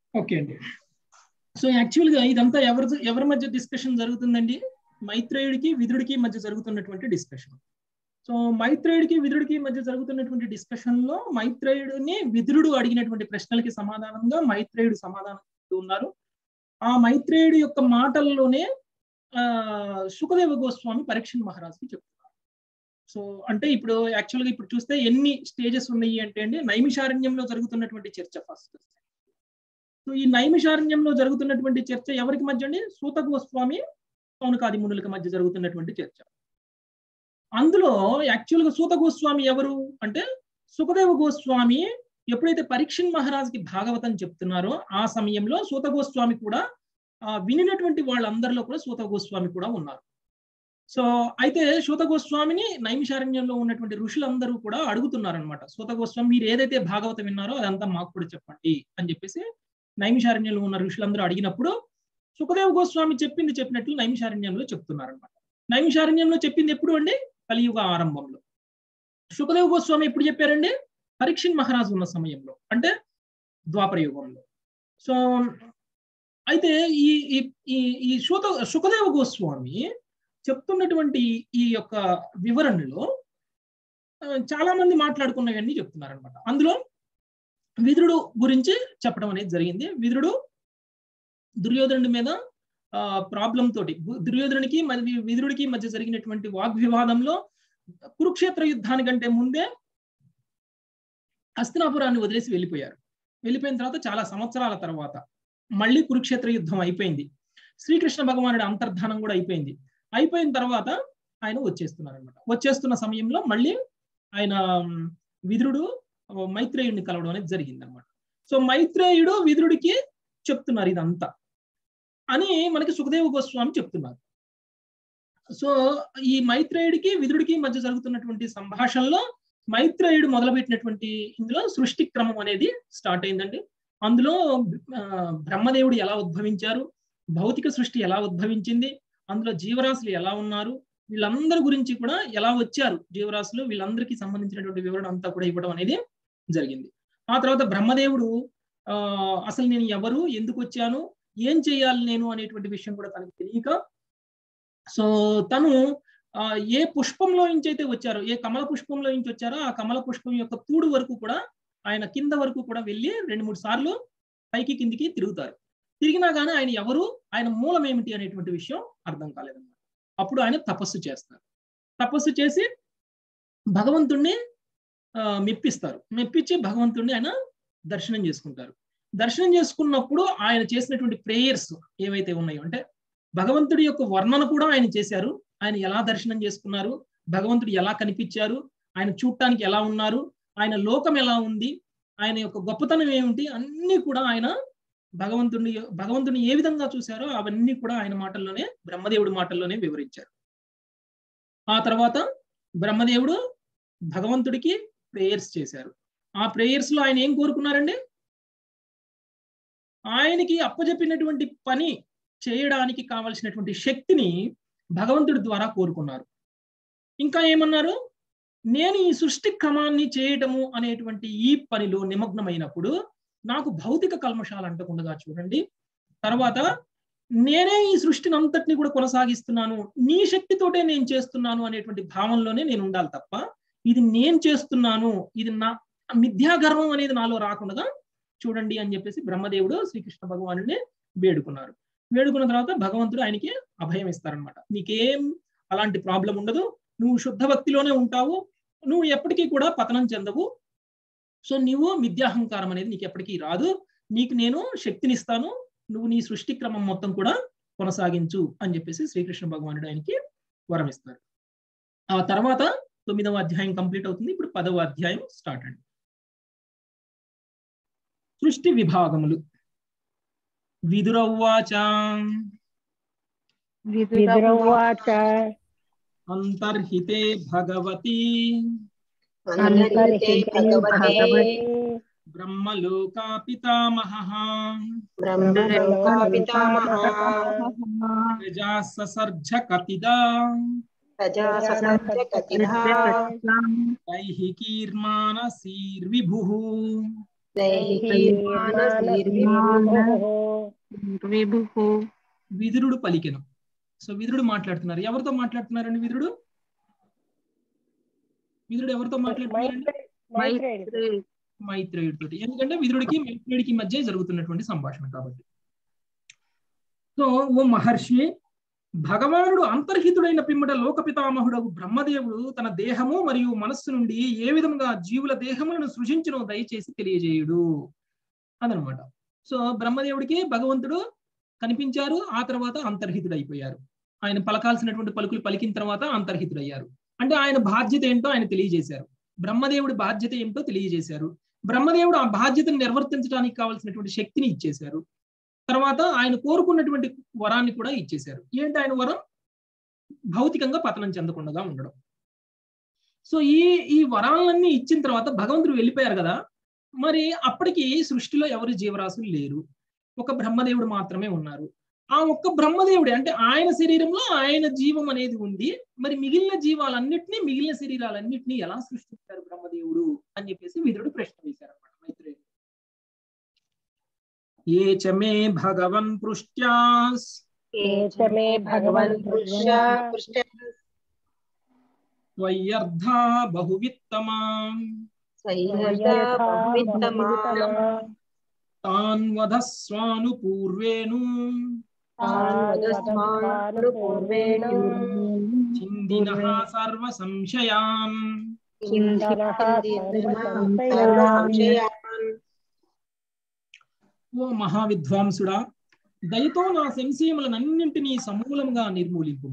Okay అండి. So యాక్చువల్గా ఇదంతా ఎవరి మధ్య డిస్కషన్ జరుగుతుందండి? మైత్రేయుడికి విదురుడికి మధ్య జరుగుతున్నటువంటి డిస్కషన్. సో మైత్రేయుడికి విదురుడికి మధ్య జరుగుతున్నటువంటి డిస్కషన్ లో మైత్రేయుడిని విదురుడు అడిగినటువంటి ప్రశ్నలకి సమాధానంగా మైత్రేయుడు సమాధానం ఉన్నారు. ఆ మైత్రేయుడి యొక్క మాటల్లోనే సుఖదేవ గోస్వామి పరీక్షణ్ మహారాజ్కి చెప్తున్నారు. సో అంటే ఇప్పుడు యాక్చువల్గా ఇప్పుడు చూస్తే ఎన్ని స్టేజెస్ ఉన్నాయి అంటే అండి, నైమిషారణ్యంలో జరుగుతున్నటువంటి చర్చ ఫస్ట్. సో ఈ నైమిషారణ్యంలో జరుగుతున్నటువంటి చర్చ ఎవరికి మధ్య అండి? సూత గోస్వామి సౌనకాది మునులకి మధ్య జరుగుతున్నటువంటి చర్చ. అందులో యాక్చువల్గా సూత గోస్వామి ఎవరు అంటే, సుఖదేవ గోస్వామి ఎప్పుడైతే పరీక్షణ్ మహారాజ్కి భాగవతం చెప్తున్నారో ఆ సమయంలో సూత గోస్వామి కూడా వినినటువంటి వాళ్ళందరిలో కూడా సూత గోస్వామి కూడా ఉన్నారు. సో అయితే సూత గోస్వామిని నైమిషారణ్యంలో ఉన్నటువంటి ఋషులందరూ కూడా అడుగుతున్నారనమాట. సూత గోస్వామి మీరు ఏదైతే భాగవతం విన్నారో అదంతా మాకు కూడా చెప్పండి అని చెప్పేసి నైమిషారణ్యంలో ఉన్న ఋషులందరూ అడిగినప్పుడు సుఖదేవ గోస్వామి చెప్పినట్లు నైమిషారణ్యంలో చెప్తున్నారనమాట. నైమిషారణ్యంలో చెప్పింది ఎప్పుడు అండి? కలియుగ ఆరంభంలో. సుఖదేవ గోస్వామి ఎప్పుడు చెప్పారండి? పరీక్షణ్ మహారాజు ఉన్న సమయంలో, అంటే ద్వాపర యుగంలో. సో అయితే ఈ సుఖదేవ గోస్వామి చెప్తున్నటువంటి ఈ యొక్క వివరణలో చాలా మంది మాట్లాడుకున్నవన్నీ చెప్తున్నారనమాట. అందులో విదురుడు గురించి చెప్పడం అనేది జరిగింది. విదురుడు దుర్యోధనుడి మీద ప్రాబ్లం తోటి, దుర్యోధనుడికి మరియు విదురుడికి మధ్య జరిగినటువంటి వాగ్వివాదంలో కురుక్షేత్ర యుద్ధానికంటే ముందే హస్తినాపురాన్ని వదిలేసి వెళ్ళిపోయారు. వెళ్ళిపోయిన తర్వాత చాలా సంవత్సరాల తర్వాత మళ్ళీ కురుక్షేత్ర యుద్ధం అయిపోయింది. శ్రీకృష్ణ భగవానుడి అంతర్ధానం కూడా అయిపోయింది. అయిపోయిన తర్వాత ఆయన వచ్చేస్తున్నారు అనమాట. వచ్చేస్తున్న సమయంలో మళ్ళీ ఆయన విదురుడు మైత్రేయుడిని కలవడం అనేది జరిగింది అనమాట. సో మైత్రేయుడు విదురుడికి చెప్తున్నారు ఇదంతా అని మనకి సుఖదేవ గోస్వామి చెప్తున్నారు. సో ఈ మైత్రేయుడికి విదురుడికి మధ్య జరుగుతున్నటువంటి సంభాషణలో మైత్రేయుడు మొదలుపెట్టినటువంటి ఇందులో సృష్టి క్రమం అనేది స్టార్ట్ అయిందండి. అందులో బ్రహ్మదేవుడు ఎలా ఉద్భవించారు, భౌతిక సృష్టి ఎలా ఉద్భవించింది, అందులో జీవరాశులు ఎలా ఉన్నారు, వీళ్ళందరి గురించి కూడా ఎలా వచ్చారు జీవరాశులు, వీళ్ళందరికీ సంబంధించినటువంటి వివరణ అంతా కూడా ఇవ్వడం అనేది జరిగింది. ఆ తర్వాత బ్రహ్మదేవుడు అసలు నేను ఎవరు, ఎందుకు వచ్చాను, ఏం చేయాలి నేను అనేటువంటి విషయం కూడా తనకు తెలియక, సో తను ఏ పుష్పంలో నుంచి అయితే వచ్చారో, ఏ కమల పుష్పంలో నుంచి వచ్చారో ఆ కమల పుష్పం యొక్క తూడు వరకు కూడా ఆయన కింద వరకు కూడా వెళ్ళి 2-3 సార్లు పైకి కిందికి తిరుగుతారు. తిరిగినా కానీ ఆయన ఎవరు, ఆయన మూలం ఏమిటి అనేటువంటి విషయం అర్థం కాలేదన్నమాట. అప్పుడు ఆయన తపస్సు చేస్తారు. తపస్సు చేసి భగవంతుణ్ణి మెప్పిస్తారు. మెప్పించి భగవంతుణ్ణి ఆయన దర్శనం చేసుకుంటారు. దర్శనం చేసుకున్నప్పుడు ఆయన చేసినటువంటి ప్రేయర్స్ ఏవైతే ఉన్నాయో, అంటే భగవంతుడి యొక్క వర్ణన కూడా ఆయన చేశారు. ఆయన ఎలా దర్శనం చేసుకున్నారు, భగవంతుడు ఎలా కనిపించారు, ఆయన చూడటానికి ఎలా ఉన్నారు, ఆయన లోకం ఎలా ఉంది, ఆయన యొక్క గొప్పతనం ఏమిటి, అన్ని కూడా ఆయన భగవంతుడిని ఏ విధంగా చూశారో అవన్నీ కూడా ఆయన మాటల్లోనే, బ్రహ్మదేవుడి మాటల్లోనే వివరించారు. ఆ తర్వాత బ్రహ్మదేవుడు భగవంతుడికి ప్రేయర్స్ చేశారు. ఆ ప్రేయర్స్ లో ఆయన ఏం కోరుకున్నారండి? ఆయనకి అప్పచెప్పినటువంటి పని చేయడానికి కావలసినటువంటి శక్తిని భగవంతుడి ద్వారా కోరుకున్నారు. ఇంకా ఏమన్నారు? నేను ఈ సృష్టి క్రమాన్ని చేయటము అనేటువంటి ఈ పనిలో నిమగ్నమైనప్పుడు నాకు భౌతిక కల్మషాలు అంటకుండా చూడండి. తర్వాత నేనే ఈ సృష్టిని అంతటిని కూడా కొనసాగిస్తున్నాను, నీ శక్తితోటే నేను చేస్తున్నాను అనేటువంటి భావంలోనే నేను ఉండాలి తప్ప ఇది నేను చేస్తున్నాను, ఇది నా మిథ్యాగర్వం అనేది నాలో రాకుండా చూడండి అని చెప్పేసి బ్రహ్మదేవుడు శ్రీకృష్ణ భగవానుడిని వేడుకున్నారు. వేడుకున్న తర్వాత భగవంతుడు ఆయనకి అభయం ఇస్తారనమాట. నీకేం అలాంటి ప్రాబ్లం ఉండదు, నువ్వు శుద్ధ భక్తిలోనే ఉంటావు, నువ్వు ఎప్పటికీ కూడా పతనం చెందవు, సో నువ్వు మిథ్యాహంకారం అనేది నీకు ఎప్పటికీ రాదు, నీకు నేను శక్తినిస్తాను, నువ్వు నీ సృష్టి క్రమం మొత్తం కూడా కొనసాగించు అని చెప్పేసి శ్రీకృష్ణ భగవానుడు ఆయనకి వరం ఇస్తారు. ఆ తర్వాత 9వ అధ్యాయం కంప్లీట్ అవుతుంది. ఇప్పుడు 10వ అధ్యాయం స్టార్ట్ అండి. సృష్టి విభాగములు. విదురౌవాచ అంతర్హితే భగవతి బ్రహ్మలోకా పితామహః ప్రజా ససర్జ కపిదా దైహికీర్మానసీర్విభుః విదురుడు పలికెను. సో విదురుడు మాట్లాడుతున్నారు. ఎవరితో మాట్లాడుతున్నారండి విదురుడు? విదురుడు ఎవరితో మాట్లాడుతున్నారండి? మైత్రేయుడితో. ఎందుకంటే విదురుడికి మైత్రేయుడికి మధ్య జరుగుతున్నటువంటి సంభాషణ కాబట్టి. సో ఓ మహర్షి, భగవానుడు అంతర్హితుడైన పిమ్మట లోక పితామహుడు బ్రహ్మదేవుడు తన దేహము మరియు మనస్సు నుండి ఏ విధంగా జీవుల దేహములను సృజించునో దయచేసి తెలియజేయుడు అదనమాట. సో బ్రహ్మదేవుడికి భగవంతుడు కనిపించారు, ఆ తర్వాత అంతర్హితుడైపోయారు. ఆయన పలకాల్సినటువంటి పలుకులు పలికిన తర్వాత అంతర్హితుడయ్యారు. అంటే ఆయన బాధ్యత ఏంటో ఆయన తెలియజేశారు. బ్రహ్మదేవుడి బాధ్యత ఏంటో తెలియజేశారు. బ్రహ్మదేవుడు ఆ బాధ్యతను నిర్వర్తించడానికి కావాల్సినటువంటి శక్తిని ఇచ్చేశారు. తర్వాత ఆయన కోరుకున్నటువంటి వరాన్ని కూడా ఇచ్చేశారు. ఏంటి ఆయన వరం? భౌతికంగా పతనం చెందకుండా ఉండడం. సో ఈ వరాలన్నీ ఇచ్చిన తర్వాత భగవంతుడు వెళ్ళిపోయారు కదా, మరి అప్పటికి సృష్టిలో ఎవరు జీవరాశులు లేరు, ఒక బ్రహ్మదేవుడు మాత్రమే ఉన్నారు. ఆ ఒక్క బ్రహ్మదేవుడే అంటే ఆయన శరీరంలో ఆయన జీవం అనేది ఉంది. మరి మిగిలిన జీవాలన్నిటినీ, మిగిలిన శరీరాలన్నిటినీ ఎలా సృష్టించారు బ్రహ్మదేవుడు అని చెప్పేసి విదురుడు ప్రశ్న వేశారన్నమాట మైత్రేయుడు. ఏ చ మే భగవన్ పృష్ట్యాస్ త్వయ్యర్థా బహువిత్తమా తాన్ వదస్వానుపూర్వేణు చిందినః సర్వ సంశయాన్. ఓ మహావిద్వాంసుడా, దయతో నా సంశయములనన్నింటినీ సమూలంగా నిర్మూలింపుము.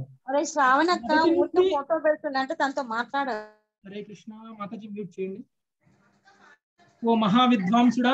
హరే కృష్ణ. మాతాజీ మ్యూట్ చేయండి. ఓ మహావిద్వాంసుడా,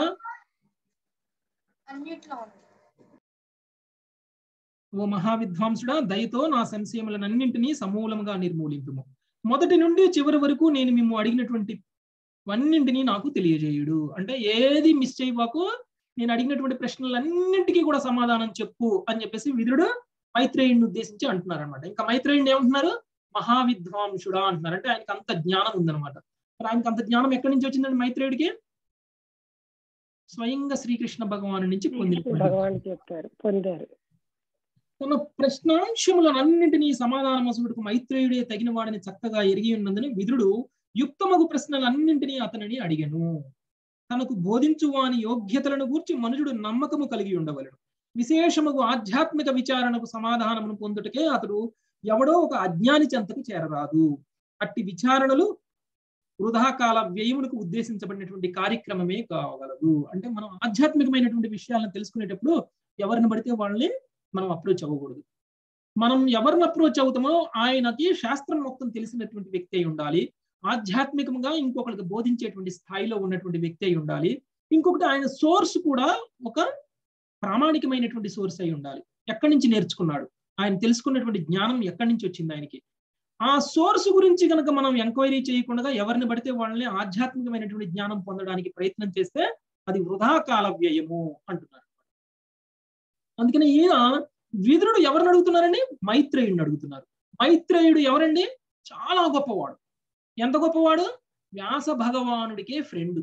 దయతో నా సంశయములనన్నింటినీ సమూలంగా నిర్మూలింపుము. మొదటి నుండి చివరి వరకు నేను మిమ్ము అడిగినటువంటి అన్నింటినీ నాకు తెలియజేయుడు. అంటే ఏది మిస్ చేయబాకు, నేను అడిగినటువంటి ప్రశ్నలన్నింటికీ కూడా సమాధానం చెప్పు అని చెప్పేసి విదురుడు మైత్రేయుడిని ఉద్దేశించి అంటున్నారు అనమాట. ఇంకా మైత్రేయుడిని ఏమంటున్నారు? మహావిద్వాంసుడా అంటున్నారు. అంటే ఆయనకు అంత జ్ఞానం ఉందన్నమాట. మరి ఆయనకు అంత జ్ఞానం ఎక్కడి నుంచి వచ్చిందండి మైత్రేయుడికి? స్వయంగా శ్రీకృష్ణ భగవాను నుంచి పొందారు. తన ప్రశ్నాంశములన్నింటినీ సమాధానమసుడుకు మైత్రేయుడే తగిన వాడిని చక్కగా ఎరిగి ఉన్నందున విదురుడు యుక్తమగు ప్రశ్నలన్నింటినీ అతనిని అడిగెను. తనకు బోధించు వాని యోగ్యతలను గూర్చి మనుషుడు నమ్మకము కలిగి ఉండవలెను. విశేషముగు ఆధ్యాత్మిక విచారణకు సమాధానమును పొందుటకే అతడు ఎవడో ఒక అజ్ఞాని చెంతకు చేరరాదు. అట్టి విచారణలు వృధాకాల వ్యయములకు ఉద్దేశించబడినటువంటి కార్యక్రమమే కాగలదు. అంటే మనం ఆధ్యాత్మికమైనటువంటి విషయాలను తెలుసుకునేటప్పుడు ఎవరిని పడితే వాళ్ళని మనం అప్రోచ్ అవ్వకూడదు. మనం ఎవరిని అప్రోచ్ అవుతామో ఆయనకి శాస్త్రం మొత్తం తెలిసినటువంటి వ్యక్తి అయి ఉండాలి. ఆధ్యాత్మికంగా ఇంకొకరికి బోధించేటువంటి స్థాయిలో ఉన్నటువంటి వ్యక్తి అయి ఉండాలి. ఇంకొకటి ఆయన సోర్స్ కూడా ఒక ప్రామాణికమైనటువంటి సోర్స్ అయి ఉండాలి. ఎక్కడి నుంచి నేర్చుకున్నాడు, ఆయన తెలుసుకున్నటువంటి జ్ఞానం ఎక్కడి నుంచి వచ్చింది ఆయనకి, ఆ సోర్స్ గురించి కనుక మనం ఎంక్వైరీ చేయకుండా ఎవరిని పడితే వాళ్ళని ఆధ్యాత్మికమైనటువంటి జ్ఞానం పొందడానికి ప్రయత్నం చేస్తే అది వృధా కాల వ్యయము అంటున్నారు. అందుకని ఈయన విదురుడు ఎవరిని అడుగుతున్నారండి? మైత్రేయుడిని అడుగుతున్నారు. మైత్రేయుడు ఎవరండి? చాలా గొప్పవాడు. ఎంత గొప్పవాడు? వ్యాస భగవానుడికే ఫ్రెండ్.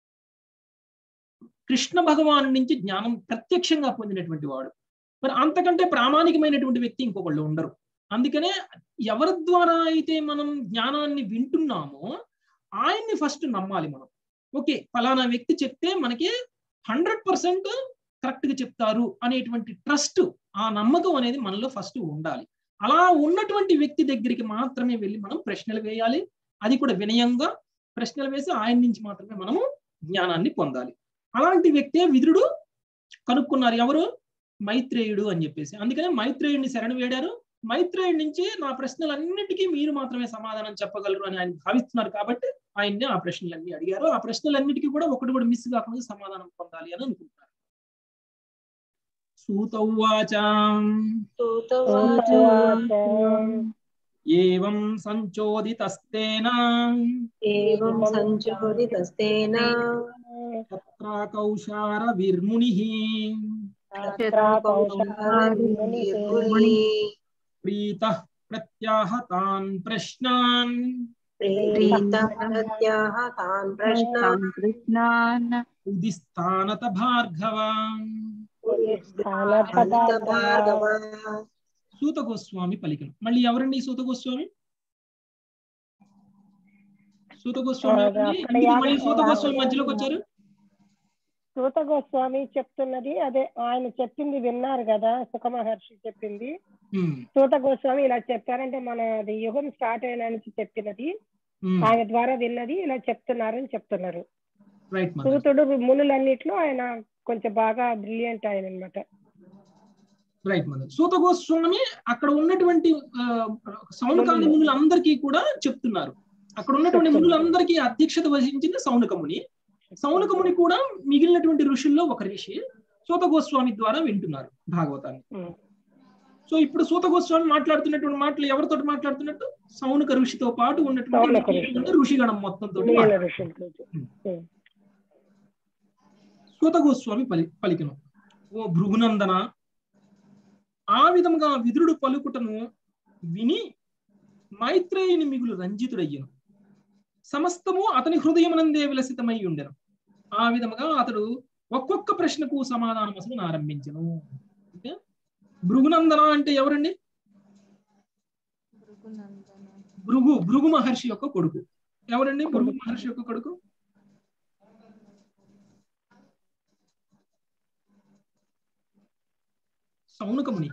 కృష్ణ భగవాను నుంచి జ్ఞానం ప్రత్యక్షంగా పొందినటువంటి వాడు. మరి అంతకంటే ప్రామాణికమైనటువంటి వ్యక్తి ఇంకొకళ్ళు ఉండరు. అందుకనే ఎవరి ద్వారా అయితే మనం జ్ఞానాన్ని వింటున్నామో ఆయన్ని ఫస్ట్ నమ్మాలి మనం. ఓకే, ఫలానా వ్యక్తి చెప్తే మనకి 100% కరెక్ట్గా చెప్తారు అనేటువంటి ట్రస్ట్, ఆ నమ్మకం అనేది మనలో ఫస్ట్ ఉండాలి. అలా ఉన్నటువంటి వ్యక్తి దగ్గరికి మాత్రమే వెళ్ళి మనం ప్రశ్నలు వేయాలి. అది కూడా వినయంగా ప్రశ్నలు వేసి ఆయన నుంచి మాత్రమే మనము జ్ఞానాన్ని పొందాలి. అలాంటి వ్యక్తే విదురుడు కనుక్కున్నారు. ఎవరు? మైత్రేయుడు అని చెప్పేసి. అందుకనే మైత్రేయుడిని శరణు వేడారు. మైత్రేయుడి నుంచి నా ప్రశ్నలన్నిటికీ మీరు మాత్రమే సమాధానం చెప్పగలరు అని ఆయన భావిస్తున్నారు కాబట్టి ఆయన్ని ఆ ప్రశ్నలన్నీ అడిగారు. ఆ ప్రశ్నలన్నిటికీ కూడా ఒకటి కూడా మిస్ కాకుండా సమాధానం పొందాలి అని అనుకుంటున్నారు. సూతౌవాచ ఏవం సంచోదితస్తేన తత్ర కౌశార విర్మునిః ప్రీతః ప్రత్యాహతాన్ ప్రశ్నాన్ ఉదిస్థానత భార్గవ. సూత గోస్వామి పలికను. మళ్ళీ ఎవరండి సూత గోస్వామి? సూత గోస్వామి మళ్ళీ సూత గోస్వామి మధ్యలోకి వచ్చారు. సూత గోస్వామి చెప్తున్నది అదే, ఆయన చెప్పింది విన్నారు కదా, సుఖ మహర్షి చెప్పింది. సూత గోస్వామి ఇలా చెప్పారంటే మన యుగం స్టార్ట్ అయిన నుంచి చెప్పినది, ఆయన ద్వారా విన్నది ఇలా చెప్తున్నారని చెప్తున్నారు. సూతుడు మునులన్నిట్లో ఆయన కొంచెం బాగా బ్రిలియంట్ ఆయన అన్నమాట. Right mother. సూత గోస్వామి అక్కడ ఉన్నటువంటి సౌనకాది మునులందరికీ కూడా చెప్తున్నారు. అక్కడ ఉన్నటువంటి మునులందరికీ అధ్యక్షత వహించింది సౌనకముని. సౌనకముని కూడా మిగిలినటువంటి ఋషుల్లో ఒక ఋషి. సూత గోస్వామి ద్వారా వింటున్నారు భాగవతాన్ని. సో ఇప్పుడు సూత గోస్వామి మాట్లాడుతున్నటువంటి మాటలు ఎవరితో మాట్లాడుతున్నట్టు? సౌనక ఋషితో పాటు ఉన్నటువంటి ఋషిగణం మొత్తం తోటి. సూత గోస్వామి పలికను, ఓ భృగునందన, ఆ విధముగా విదురుడు పలుకుటను విని మైత్రేయుని మిగులు రంజితుడయ్యను. సమస్తము అతని హృదయమునందే విలసితమై ఉండెను. ఆ విధముగా అతడు ఒక్కొక్క ప్రశ్నకు సమాధానమసలు ఆరంభించను. అంటే భృగునందన అంటే ఎవరండి? భృగు మహర్షి యొక్క కొడుకు. ఎవరండి భృగు మహర్షి యొక్క కొడుకు? సౌనకముని.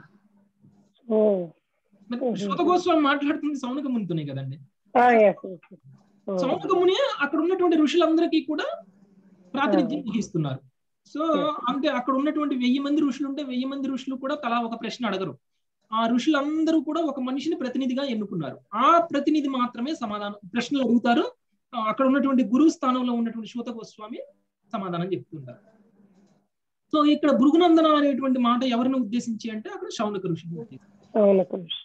సూత గోస్వామి మాట్లాడుతుంది సౌనకమునితోనే కదండి. సౌనకముని అక్కడ ఉన్నటువంటి ఋషులందరికీ కూడా ప్రాతినిధ్యం వహిస్తున్నారు. సో అంటే అక్కడ ఉన్నటువంటి 1000 మంది ఋషులు ఉంటే 1000 మంది ఋషులు కూడా తలా ఒక ప్రశ్న అడగరు. ఆ ఋషులందరూ కూడా ఒక మనిషిని ప్రతినిధిగా ఎన్నుకున్నారు. ఆ ప్రతినిధి మాత్రమే ప్రశ్నలు అడుగుతారు. అక్కడ ఉన్నటువంటి గురువు స్థానంలో ఉన్నటువంటి సూత గోస్వామి సమాధానం చెప్తుంటారు. సో ఇక్కడ భృగునందన అనేటువంటి మాట ఎవరిని ఉద్దేశించి అంటే అక్కడ శౌనక ఋషిని ఉద్దేశించి.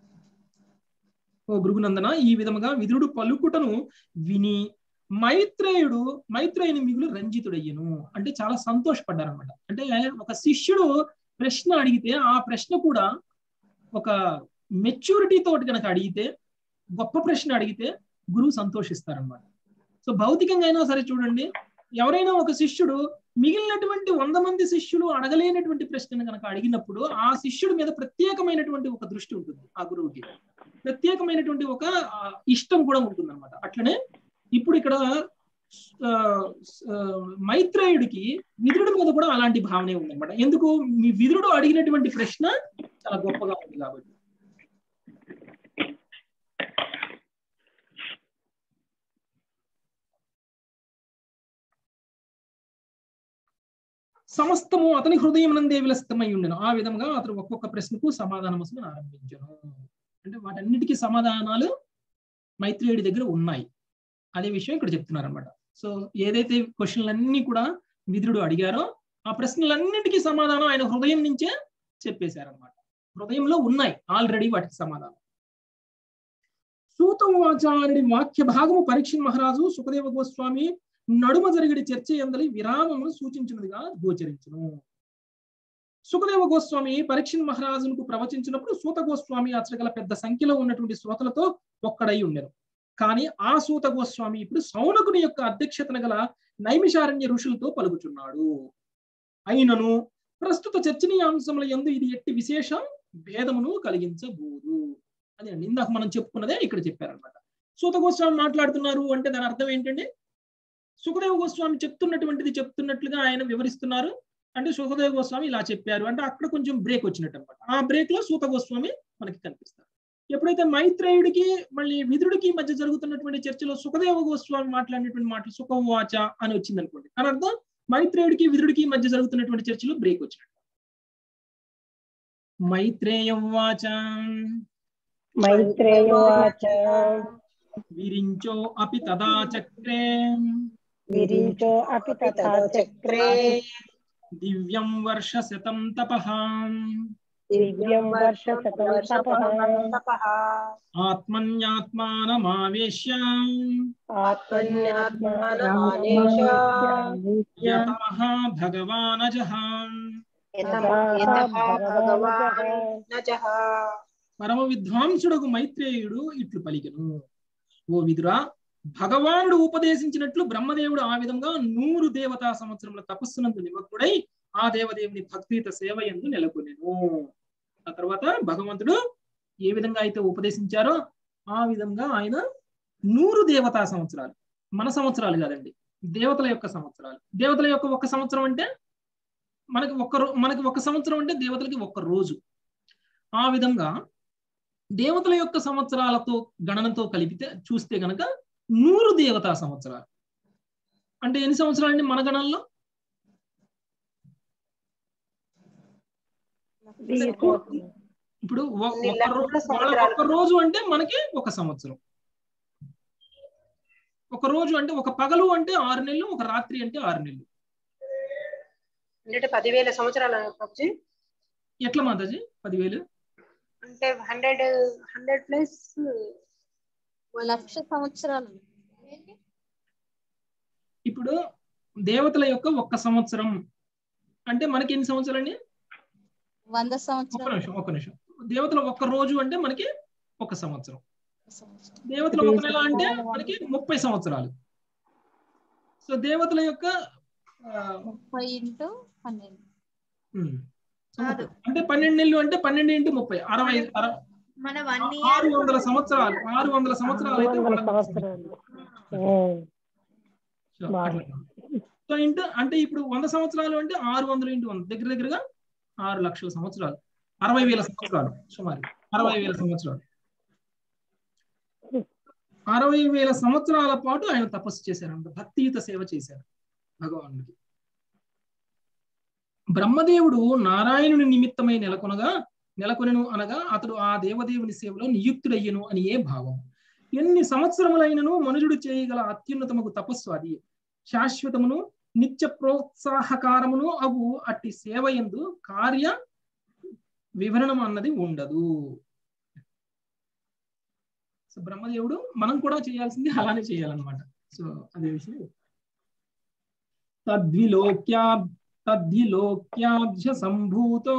ఓ భృగునందన, ఈ విధముగా విదురుడు పలుకుటను విని మైత్రేయుని మిగులు రంజితుడయ్యను. అంటే చాలా సంతోషపడ్డారనమాట. అంటే ఒక శిష్యుడు ప్రశ్న అడిగితే ఆ ప్రశ్న కూడా ఒక మెచ్యూరిటీ తోటి కనుక అడిగితే, గొప్ప ప్రశ్న అడిగితే గురువు సంతోషిస్తారనమాట. సో భౌతికంగా అయినా సరే చూడండి, ఎవరైనా ఒక శిష్యుడు మిగిలినటువంటి 100 మంది శిష్యులు అడగలేనటువంటి ప్రశ్నను కనుక అడిగినప్పుడు ఆ శిష్యుడి మీద ప్రత్యేకమైనటువంటి ఒక దృష్టి ఉంటుంది. ఆ గురువుకి ప్రత్యేకమైనటువంటి ఒక ఇష్టం కూడా ఉంటుంది అనమాట. అట్లనే ఇప్పుడు ఇక్కడ మైత్రేయుడికి విదురుడి మీద కూడా అలాంటి భావనే ఉందన్నమాట. ఎందుకు? మీ విదురుడు అడిగినటువంటి ప్రశ్న చాలా గొప్పగా ఉంది కాబట్టి. సమస్తము అతని హృదయమునందే విలసితమై ఉండెను. ఆ విధంగా అతను ఒక్కొక్క ప్రశ్నకు సమాధానము ఆరంభించను. అంటే వాటన్నిటికీ సమాధానాలు మైత్రేయుడి దగ్గర ఉన్నాయి అనే విషయం ఇక్కడ చెప్తున్నారు అనమాట. సో ఏదైతే క్వశ్చన్లన్నీ కూడా విదురుడు అడిగారో ఆ ప్రశ్నలన్నిటికీ సమాధానం ఆయన హృదయం నుంచే చెప్పేశారనమాట. హృదయంలో ఉన్నాయి ఆల్రెడీ వాటికి సమాధానం. సూతవాచార్యుడి వాక్య భాగము పరీక్షణ్ మహారాజు సుఖదేవ గోస్వామి నడుమ జరిగిన చర్చ ఎందలి విరామమును సూచించినదిగా గోచరించును. సుఖదేవ గోస్వామి పరీక్షణ్ మహారాజుకు ప్రవచించినప్పుడు సూత గోస్వామి అచ్చగల పెద్ద సంఖ్యలో ఉన్నటువంటి శ్రోతలతో ఒక్కడై ఉండెను. కానీ ఆ సూత గోస్వామి ఇప్పుడు సౌనకుని యొక్క అధ్యక్షతన గల నైమిషారణ్య ఋషులతో పలుకుచున్నాడు. అయినను ప్రస్తుత చర్చనీయాంశముల యందు ఇది ఎట్టి విశేష భేదమును కలిగించబోదు అని ఇందాక మనం చెప్పుకున్నదే ఇక్కడ చెప్పారనమాట. సూత గోస్వామి మాట్లాడుతున్నారు అంటే దాని అర్థం ఏంటంటే సుఖదేవ గోస్వామి చెప్తున్నట్లుగా ఆయన వివరిస్తున్నారు. అంటే సుఖదేవ గోస్వామి ఇలా చెప్పారు అంటే అక్కడ కొంచెం బ్రేక్ వచ్చినట్టు అనమాట. ఆ బ్రేక్ లో సూత గోస్వామి మనకి కనిపిస్తారు. ఎప్పుడైతే మైత్రేయుడికి మళ్ళీ విదురుడికి మధ్య జరుగుతున్నటువంటి చర్చలో సుఖదేవ గోస్వామి మాట్లాడినటువంటి మాటలు సుఖవాచ అని వచ్చింది అనుకోండి, అని అర్థం మైత్రేయుడికి విదురుడికి మధ్య జరుగుతున్నటువంటి చర్చలో బ్రేక్ వచ్చినట్టు. మైత్రేయవాచ విరించో అపి తదా చక్రే దివ్యం వర్షశతం తపః ఆత్మన్యాత్మానమావేశ్య యతః భగవానజః. పరమ విద్వాంసుడకు మైత్రేయుడు ఇట్లు పలికెను, ఓ విదురా, భగవానుడు ఉపదేశించినట్లు బ్రహ్మదేవుడు ఆ విధంగా 100 దేవతా సంవత్సరముల తపస్సునందు నిమగ్నుడై ఆ దేవదేవుని భక్తియుత సేవ యందు నెలకొనెను. ఆ తర్వాత భగవంతుడు ఏ విధంగా అయితే ఉపదేశించారో ఆ విధంగా ఆయన 100 దేవతా సంవత్సరాలు, మన సంవత్సరాలు కాదండి, దేవతల యొక్క సంవత్సరాలు. దేవతల యొక్క ఒక సంవత్సరం అంటే మనకి ఒక సంవత్సరం అంటే దేవతలకి ఒక్క రోజు. ఆ విధంగా దేవతల యొక్క సంవత్సరాలతో గణనతో కలిపితే చూస్తే గనక 100 దేవతా సంవత్సరాలు. అంటే ఎన్ని సంవత్సరాలు అండి మన గణనలో? ఇప్పుడు ఒక్క రోజు అంటే మనకి ఒక సంవత్సరం. ఒక రోజు అంటే ఒక పగలు అంటే 6 నెలలు, ఒక రాత్రి అంటే 6 నెలలు. అంటే 10,000 సంవత్సరాలు ప్రభుజీ. ఎట్లా మాతాజీ 10,000 అంటే 100 ప్లస్ 1,00,000 సంవత్సరాలు. ఇప్పుడు దేవతల యొక్క ఒక్క సంవత్సరం అంటే మనకి ఎన్ని సంవత్సరాలు అండి? 100 సంవత్సరాలు. ఒక్క నిమిషం. దేవతల ఒక్క రోజు అంటే మనకి ఒక సంవత్సరం. దేవతల ఒక నెల అంటే మనకి 30 సంవత్సరాలు. సో దేవతల యొక్క 30 × 12 అంటే 12 నెలలు అంటే 12 × 30 60 మన 1 600 సంవత్సరాలు. 600 సంవత్సరాలు అయితే సో అంటే ఇప్పుడు 100 సంవత్సరాలు అంటే 600 × 100 దగ్గర దగ్గరగా 6 లక్షల సంవత్సరాలు, 60,000 సంవత్సరాలు, సుమారు 60,000 సంవత్సరాలు. 60,000 సంవత్సరాల పాటు ఆయన తపస్సు చేశారంట, భక్తియుత సేవ చేశారు భగవానుడికి. బ్రహ్మదేవుడు నారాయణుని నిమిత్తమై నెలకొనెను అనగా అతడు ఆ దేవదేవుని సేవలో నియుక్తుడయ్యను అని ఏ భావం. ఎన్ని సంవత్సరములైనను మనుజుడు చేయగల అత్యున్నతముకు తపస్సు అది. శాశ్వతమును నిత్య ప్రోత్సాహకారమును అవు అట్టి సేవ యందు కార్య వివరణం అన్నది ఉండదు. సో బ్రహ్మదేవుడు మనం కూడా చేయాల్సింది అలానే చేయాలన్నమాట. సో అదే విషయం. తద్విలోక్యాబ్జ సంభూతో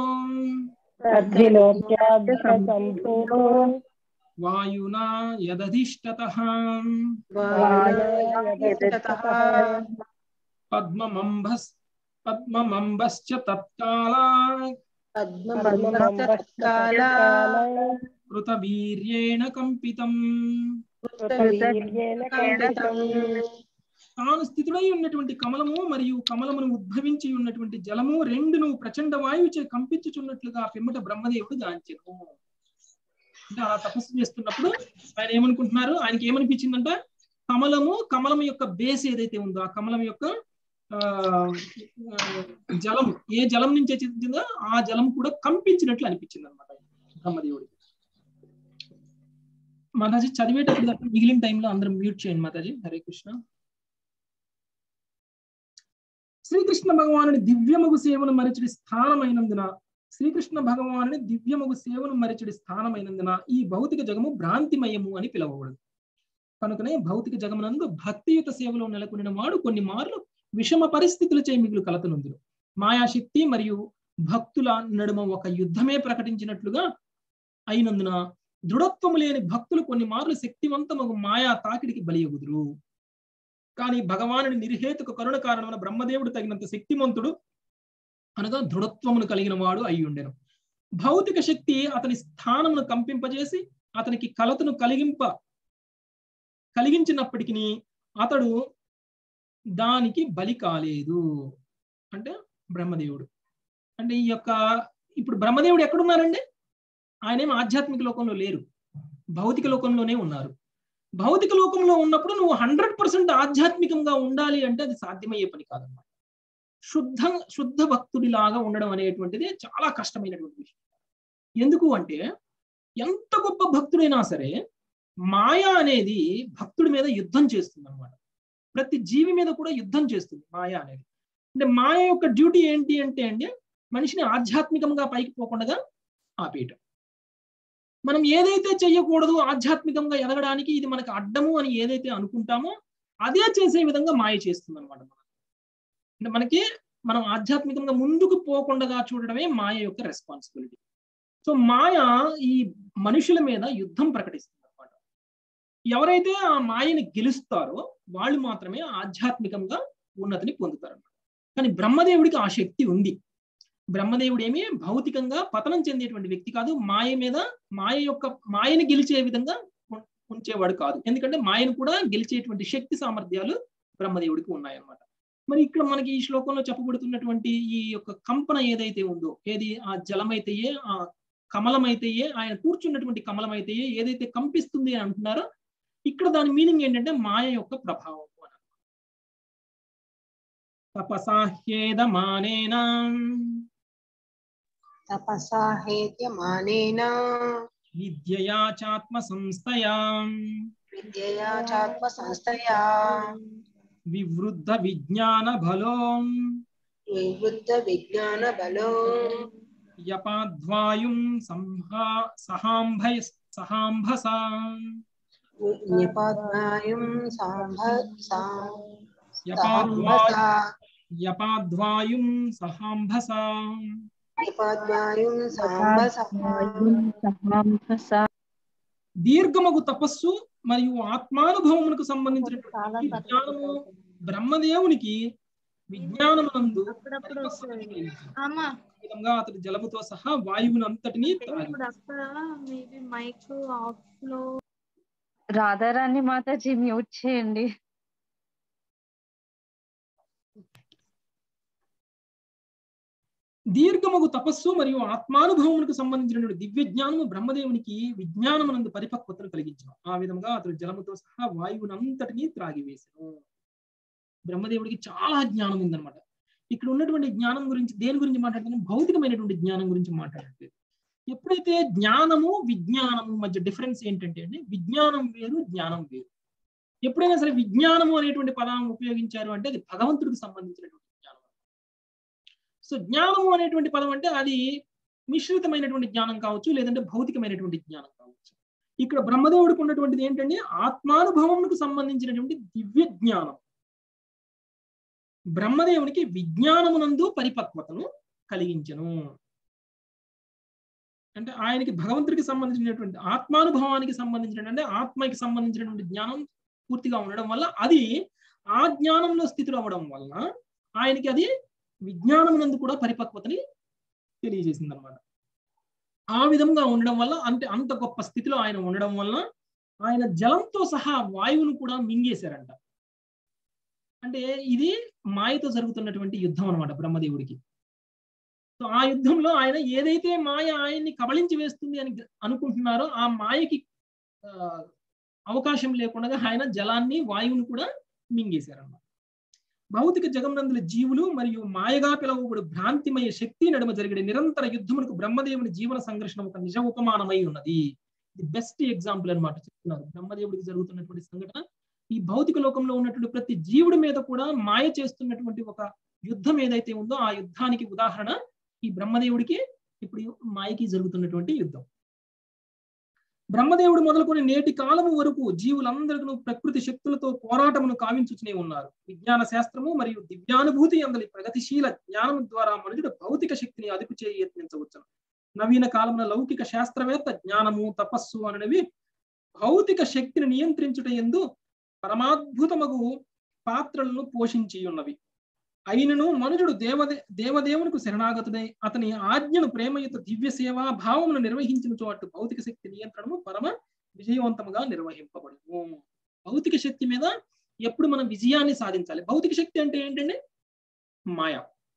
వాయునా యదధిష్టతః పద్మమంబశ్చ తత్కాలాత్ కృతవీర్యేణ కంపితం. తాను స్థితుడై ఉన్నటువంటి కమలము మరియు కమలమును ఉద్భవించి ఉన్నటువంటి జలము రెండును ప్రచండ వాయువుచే కంపించుచున్నట్లుగా పిమ్మట బ్రహ్మదేవుడు గాంచెను. అంటే అలా తపస్సు చేస్తున్నప్పుడు ఆయన ఏమనుకుంటున్నారు, ఆయనకి ఏమనిపించిందంట, కమలము యొక్క బేస్ ఏదైతే ఉందో ఆ కమలం యొక్క జలం ఏ జలం నుంచి వచ్చిందో ఆ జలం కూడా కంపించినట్లు అనిపించింది అనమాట బ్రహ్మదేవుడికి. మాతాజీ చదివేటప్పుడు మిగిలిన టైంలో అందరం మ్యూట్ చేయండి మాతాజీ. హరే కృష్ణ. శ్రీకృష్ణ భగవానుని దివ్యమగు సేవను మరచుడి స్థానమైనందున ఈ భౌతిక జగము భ్రాంతిమయము అని పిలవబడదు. కనుకనే భౌతిక జగమునందు భక్తియుత సేవలో నెలకొనిన వాడు కొన్ని మార్లు విషమ పరిస్థితులచే మిగులు కలతనుందును. మాయాశక్తి మరియు భక్తుల నడుమ ఒక యుద్ధమే ప్రకటించినట్లుగా అయినందున దృఢత్వము లేని భక్తులు కొన్ని మార్లు శక్తివంతమగు మాయా తాకిడికి బలియగుదురు. కానీ భగవానుడి నిర్హేతుక కరుణ కారణమున బ్రహ్మదేవుడు తగినంత శక్తిమంతుడు అనగా దృఢత్వమును కలిగిన వాడు అయి ఉండెను. భౌతిక శక్తి అతని స్థానమును కంపింపజేసి అతనికి కలతను కలిగించినప్పటికీ అతడు దానికి బలి కాలేదు. అంటే బ్రహ్మదేవుడు అంటే ఈ యొక్క ఇప్పుడు బ్రహ్మదేవుడు ఎక్కడున్నారండి? ఆయనేం ఆధ్యాత్మిక లోకంలో లేరు, భౌతిక లోకంలోనే ఉన్నారు. భౌతిక లోకంలో ఉన్నప్పుడు నువ్వు 100% ఆధ్యాత్మికంగా ఉండాలి అంటే అది సాధ్యమయ్యే పని కాదన్నమాట. శుద్ధ భక్తుడిలాగా ఉండడం అనేటువంటిది చాలా కష్టమైనటువంటి విషయం. ఎందుకు అంటే ఎంత గొప్ప భక్తుడైనా సరే మాయ అనేది భక్తుడి మీద యుద్ధం చేస్తుంది అనమాట. ప్రతి జీవి మీద కూడా యుద్ధం చేస్తుంది మాయ అనేది. అంటే మాయ యొక్క డ్యూటీ ఏంటి అంటే మనిషిని ఆధ్యాత్మికంగా పైకి పోకుండా ఆపేయటం. మనం ఏదైతే చెయ్యకూడదు ఆధ్యాత్మికంగా ఎదగడానికి ఇది మనకు అడ్డము అని ఏదైతే అనుకుంటామో అదే చేసే విధంగా మాయ చేస్తుంది అనమాట. అంటే మనం ఆధ్యాత్మికంగా ముందుకు పోకుండా చూడడమే మాయ యొక్క రెస్పాన్సిబిలిటీ. సో మాయ ఈ మనుషుల మీద యుద్ధం ప్రకటిస్తుంది అనమాట. ఎవరైతే ఆ మాయని గెలుస్తారో వాళ్ళు మాత్రమే ఆధ్యాత్మికంగా ఉన్నతిని పొందుతారు. కానీ బ్రహ్మదేవుడికి ఆ శక్తి ఉంది. బ్రహ్మదేవుడు ఏమి భౌతికంగా పతనం చెందేటువంటి వ్యక్తి కాదు. మాయని గెలిచే విధంగా ఉంచేవాడు కాదు. ఎందుకంటే మాయను కూడా గెలిచేటువంటి శక్తి సామర్థ్యాలు బ్రహ్మదేవుడికి ఉన్నాయన్నమాట. మరి ఇక్కడ మనకి ఈ శ్లోకంలో చెప్పబడుతున్నటువంటి ఈ యొక్క కంపన ఏదైతే ఉందో, ఏది ఆ జలమైతేయే, ఆ కమలమైతేయే, ఆయన కూర్చున్నటువంటి కమలమైతేయే ఏదైతే కంపిస్తుంది అని అంటున్నారో, ఇక్కడ దాని మీనింగ్ ఏంటంటే మాయ యొక్క ప్రభావం. తపసాహేత్యమానేన విద్యయా చాత్మ సంస్థయా వివృద్ధ విజ్ఞాన బలో యపాద్వాయుం సహాంభసా దీర్ఘమగు తపస్సు మరియు ఆత్మానుభవమునకు సంబంధించినటువంటి జ్ఞానము బ్రహ్మదేవునికి విజ్ఞానమునందు విధంగా అతడు జలముతో సహా వాయువునంతటినీ రాధారాణి మాతాజీ మ్యూట్ చేయండి. దీర్ఘమగు తపస్సు మరియు ఆత్మానుభవములకు సంబంధించినటువంటి దివ్య జ్ఞానము బ్రహ్మదేవునికి విజ్ఞానమునందు పరిపక్వతను కలిగించను. ఆ విధంగా అతడు జలముతో సహా వాయువునంతటినీ త్రాగివేసను. బ్రహ్మదేవుడికి చాలా జ్ఞానం ఉందన్నమాట. ఇక్కడ ఉన్నటువంటి జ్ఞానం గురించి దేని గురించి మాట్లాడుతున్నాం? భౌతికమైనటువంటి జ్ఞానం గురించి మాట్లాడట్లేదు. ఎప్పుడైతే జ్ఞానము విజ్ఞానము మధ్య డిఫరెన్స్ ఏంటంటే అండి, విజ్ఞానం వేరు, జ్ఞానం వేరు. ఎప్పుడైనా సరే విజ్ఞానము అనేటువంటి పదాన్ని ఉపయోగించారు అంటే అది భగవంతుడికి సంబంధించినటువంటి జ్ఞానం. సో జ్ఞానము అనేటువంటి పదం అంటే అది మిశ్రితమైనటువంటి జ్ఞానం కావచ్చు, లేదంటే భౌతికమైనటువంటి జ్ఞానం కావచ్చు. ఇక్కడ బ్రహ్మదేవుడికి ఉన్నటువంటిది ఏంటంటే ఆత్మానుభవములకు సంబంధించినటువంటి దివ్య జ్ఞానం. బ్రహ్మదేవునికి విజ్ఞానమునందు పరిపక్వతను కలిగించను. అంటే ఆయనకి భగవంతుడికి సంబంధించినటువంటి ఆత్మానుభవానికి సంబంధించినటువంటి ఆత్మకి సంబంధించినటువంటి జ్ఞానం పూర్తిగా ఉండడం వల్ల, అది ఆ జ్ఞానంలో స్థితులు అవ్వడం వల్ల ఆయనకి అది విజ్ఞానమునందు కూడా పరిపక్వతని తెలియజేసింది అనమాట. ఆ విధంగా ఉండడం వల్ల, అంటే అంత గొప్ప స్థితిలో ఆయన ఉండడం వల్ల ఆయన జలంతో సహా వాయువును కూడా మింగేశారంట. అంటే ఇది మాయతో జరుగుతున్నటువంటి యుద్ధం అనమాట బ్రహ్మదేవుడికి. సో ఆ యుద్ధంలో ఆయన ఏదైతే మాయ ఆయన్ని కబళించి వేస్తుంది అని అనుకుంటున్నారో ఆ మాయకి అవకాశం లేకుండా ఆయన జలాన్ని వాయువును కూడా మింగేశారన్నమాట. భౌతిక జగమునందుల జీవులు మరియు మాయగా పిలవబడు భ్రాంతిమయ శక్తి నడుమ జరిగే నిరంతర యుద్ధమునకు బ్రహ్మదేవుని జీవన సంఘర్షణ ఒక నిజ ఉపమానమై ఉన్నది. ఇది బెస్ట్ ఎగ్జాంపుల్ అనమాట చెప్తున్నారు. బ్రహ్మదేవుడికి జరుగుతున్నటువంటి సంఘటన ఈ భౌతిక లోకంలో ఉన్నటువంటి ప్రతి జీవుడి మీద కూడా మాయ చేస్తున్నటువంటి ఒక యుద్ధం ఏదైతే ఉందో ఆ యుద్ధానికి ఉదాహరణ ఈ బ్రహ్మదేవుడికి ఇప్పుడు మాయకి జరుగుతున్నటువంటి యుద్ధం. బ్రహ్మదేవుడు మొదలుకొని నేటి కాలము వరకు జీవులందరికీ ప్రకృతి శక్తులతో పోరాటమును కావించుచునే ఉన్నారు. విజ్ఞాన శాస్త్రము మరియు దివ్యానుభూతి అందలి ప్రగతిశీల జ్ఞానం ద్వారా మనుషుడు భౌతిక శక్తిని అదుపు చేయి యత్నించవచ్చును. నవీన కాలమున లౌకిక శాస్త్రవేత్త జ్ఞానము తపస్సు అనేవి భౌతిక శక్తిని నియంత్రించుట యందు పరమాద్భుతమగు పాత్రలను పోషించి ఉన్నవి. అయినను మనుషుడు దేవదేవునికి శరణాగతుడై అతని ఆజ్ఞను ప్రేమయుత దివ్య సేవా భావమును నిర్వహించిన చోటు భౌతిక శక్తి నియంత్రణము పరమ విజయవంతముగా నిర్వహింపబడును. భౌతిక శక్తి మీద ఎప్పుడు మనం విజయాన్ని సాధించాలి. భౌతిక శక్తి అంటే ఏంటంటే మాయ.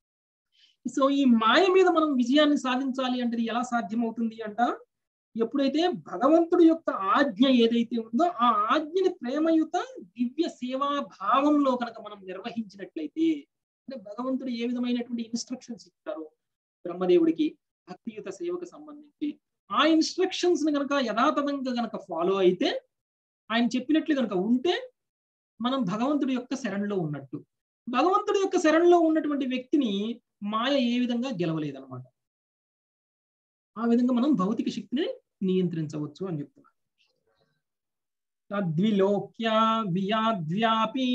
సో ఈ మాయ మీద మనం విజయాన్ని సాధించాలి అంటే ఎలా సాధ్యమవుతుంది అంట, ఎప్పుడైతే భగవంతుడి యొక్క ఆజ్ఞ ఏదైతే ఉందో ఆ ఆజ్ఞని ప్రేమయుత దివ్య సేవా భావంలో కనుక మనం నిర్వహించినట్లయితే, అంటే భగవంతుడు ఏ విధమైనటువంటి ఇన్స్ట్రక్షన్స్ ఇస్తారో బ్రహ్మదేవుడికి భక్తియుత సేవకు సంబంధించి ఆ ఇన్స్ట్రక్షన్స్ ని కనుక యథాతథంగా కనుక ఫాలో అయితే, ఆయన చెప్పినట్లు కనుక ఉంటే మనం భగవంతుడి యొక్క శరణలో ఉన్నట్టు. భగవంతుడి యొక్క శరణలో ఉన్నటువంటి వ్యక్తిని మాయ ఏ విధంగా గెలవలేదన్నమాట. ఆ విధంగా మనం భౌతిక శక్తిని నియంత్రించవచ్చు అని చెప్తున్నారు. తద్విలోక్య వియాద్వ్యాపి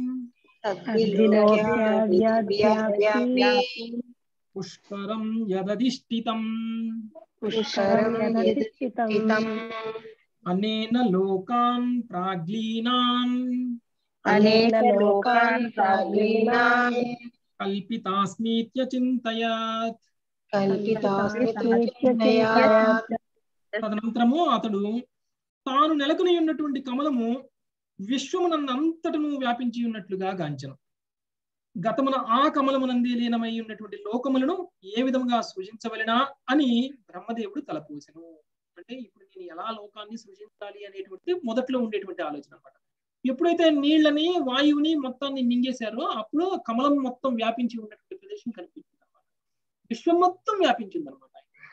పుష్కరం యదధిష్ఠితం అనేన లోకాన్ ప్రాగ్లీనాన్ అనేన లోకాన్ ప్రాగ్లీనాన్ కల్పితాస్మిత్య చింతయాత్. తదనంతరము అతడు తాను నెలకొని ఉన్నటువంటి కమలము విశ్వమునందంతటను వ్యాపించి ఉన్నట్లుగా గాంచెను. గతమున ఆ కమలమునందే లీనమై ఉన్నటువంటి లోకములను ఏ విధంగా సృజించవలెనా అని బ్రహ్మదేవుడు తలపోసెను. అంటే ఇప్పుడు నేను ఎలా లోకాన్ని సృజించాలి అనేటువంటి మొదట్లో ఉండేటువంటి ఆలోచన అనమాట. ఎప్పుడైతే నీళ్లని వాయువుని మొత్తాన్ని మింగేశారో అప్పుడు కమలం మొత్తం వ్యాపించి ఉన్నటువంటి ప్రదేశం కనిపించింది అనమాట. విశ్వం మొత్తం వ్యాపించింది అనమాట.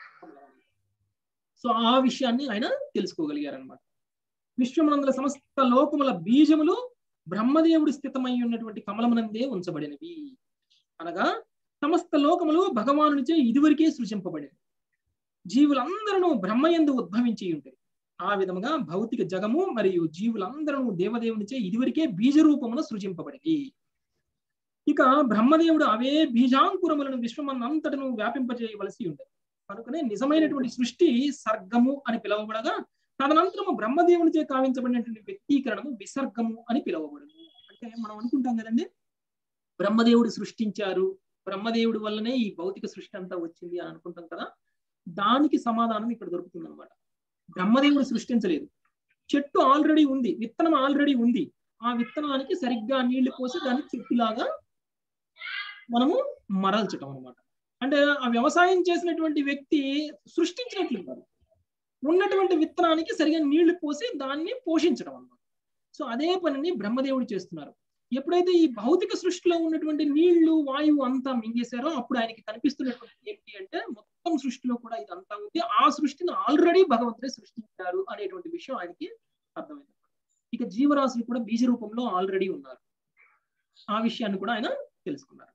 సో ఆ విషయాన్ని ఆయన తెలుసుకోగలిగారనమాట. విశ్వమునందుల సమస్త లోకముల బీజములు బ్రహ్మదేవుడు స్థితమై ఉన్నటువంటి కమలమునందే ఉంచబడినవి. అనగా సమస్త లోకములు భగవానునిచే ఇదివరకే సృజింపబడినవి. జీవులందరూ బ్రహ్మయందు ఉద్భవించి ఉంటాయి. ఆ విధముగా భౌతిక జగము మరియు జీవులందరూ దేవదేవునిచే ఇదివరకే బీజ రూపమున సృజింపబడినవి. ఇక బ్రహ్మదేవుడు అవే బీజాంకురములను విశ్వమన్నంతటను వ్యాపింపజేయవలసి ఉండేది. కనుకనే నిజమైనటువంటి సృష్టి సర్గము అని పిలువబడగా తదనంతరము బ్రహ్మదేవునిచే కావించబడినటువంటి వ్యక్తీకరణము విసర్గము అని పిలువబడును. అంటే మనం అనుకుంటాం కదండి, బ్రహ్మదేవుడు సృష్టించారు, బ్రహ్మదేవుడి వల్లనే ఈ భౌతిక సృష్టి అంతా వచ్చింది అని అనుకుంటాం కదా. దానికి సమాధానం ఇక్కడ దొరుకుతుంది అనమాట. బ్రహ్మదేవుడు సృష్టించలేదు. చెట్టు ఆల్రెడీ ఉంది, విత్తనం ఆల్రెడీ ఉంది. ఆ విత్తనానికి సరిగ్గా నీళ్లు పోసి దాన్ని చెట్టులాగా మనము మరల్చటం అనమాట. అంటే ఆ వ్యవసాయం చేసినటువంటి వ్యక్తి సృష్టించినట్లు కాదు, ఉన్నటువంటి విత్తనానికి సరిగా నీళ్లు పోసి దాన్ని పోషించడం అన్నమాట. సో అదే పనిని బ్రహ్మదేవుడు చేస్తున్నారు. ఎప్పుడైతే ఈ భౌతిక సృష్టిలో ఉన్నటువంటి నీళ్లు వాయువు అంతా మింగేశారో అప్పుడు ఆయనకి కనిపిస్తున్నటువంటి ఏంటి అంటే మొత్తం సృష్టిలో కూడా ఇదంతా ఉంది, ఆ సృష్టిని ఆల్రెడీ భగవంతుడే సృష్టించారు అనేటువంటి విషయం ఆయనకి అర్థమైంది. ఇక జీవరాశులు కూడా బీజ రూపంలో ఆల్రెడీ ఉన్నారు, ఆ విషయాన్ని కూడా ఆయన తెలుసుకున్నారు.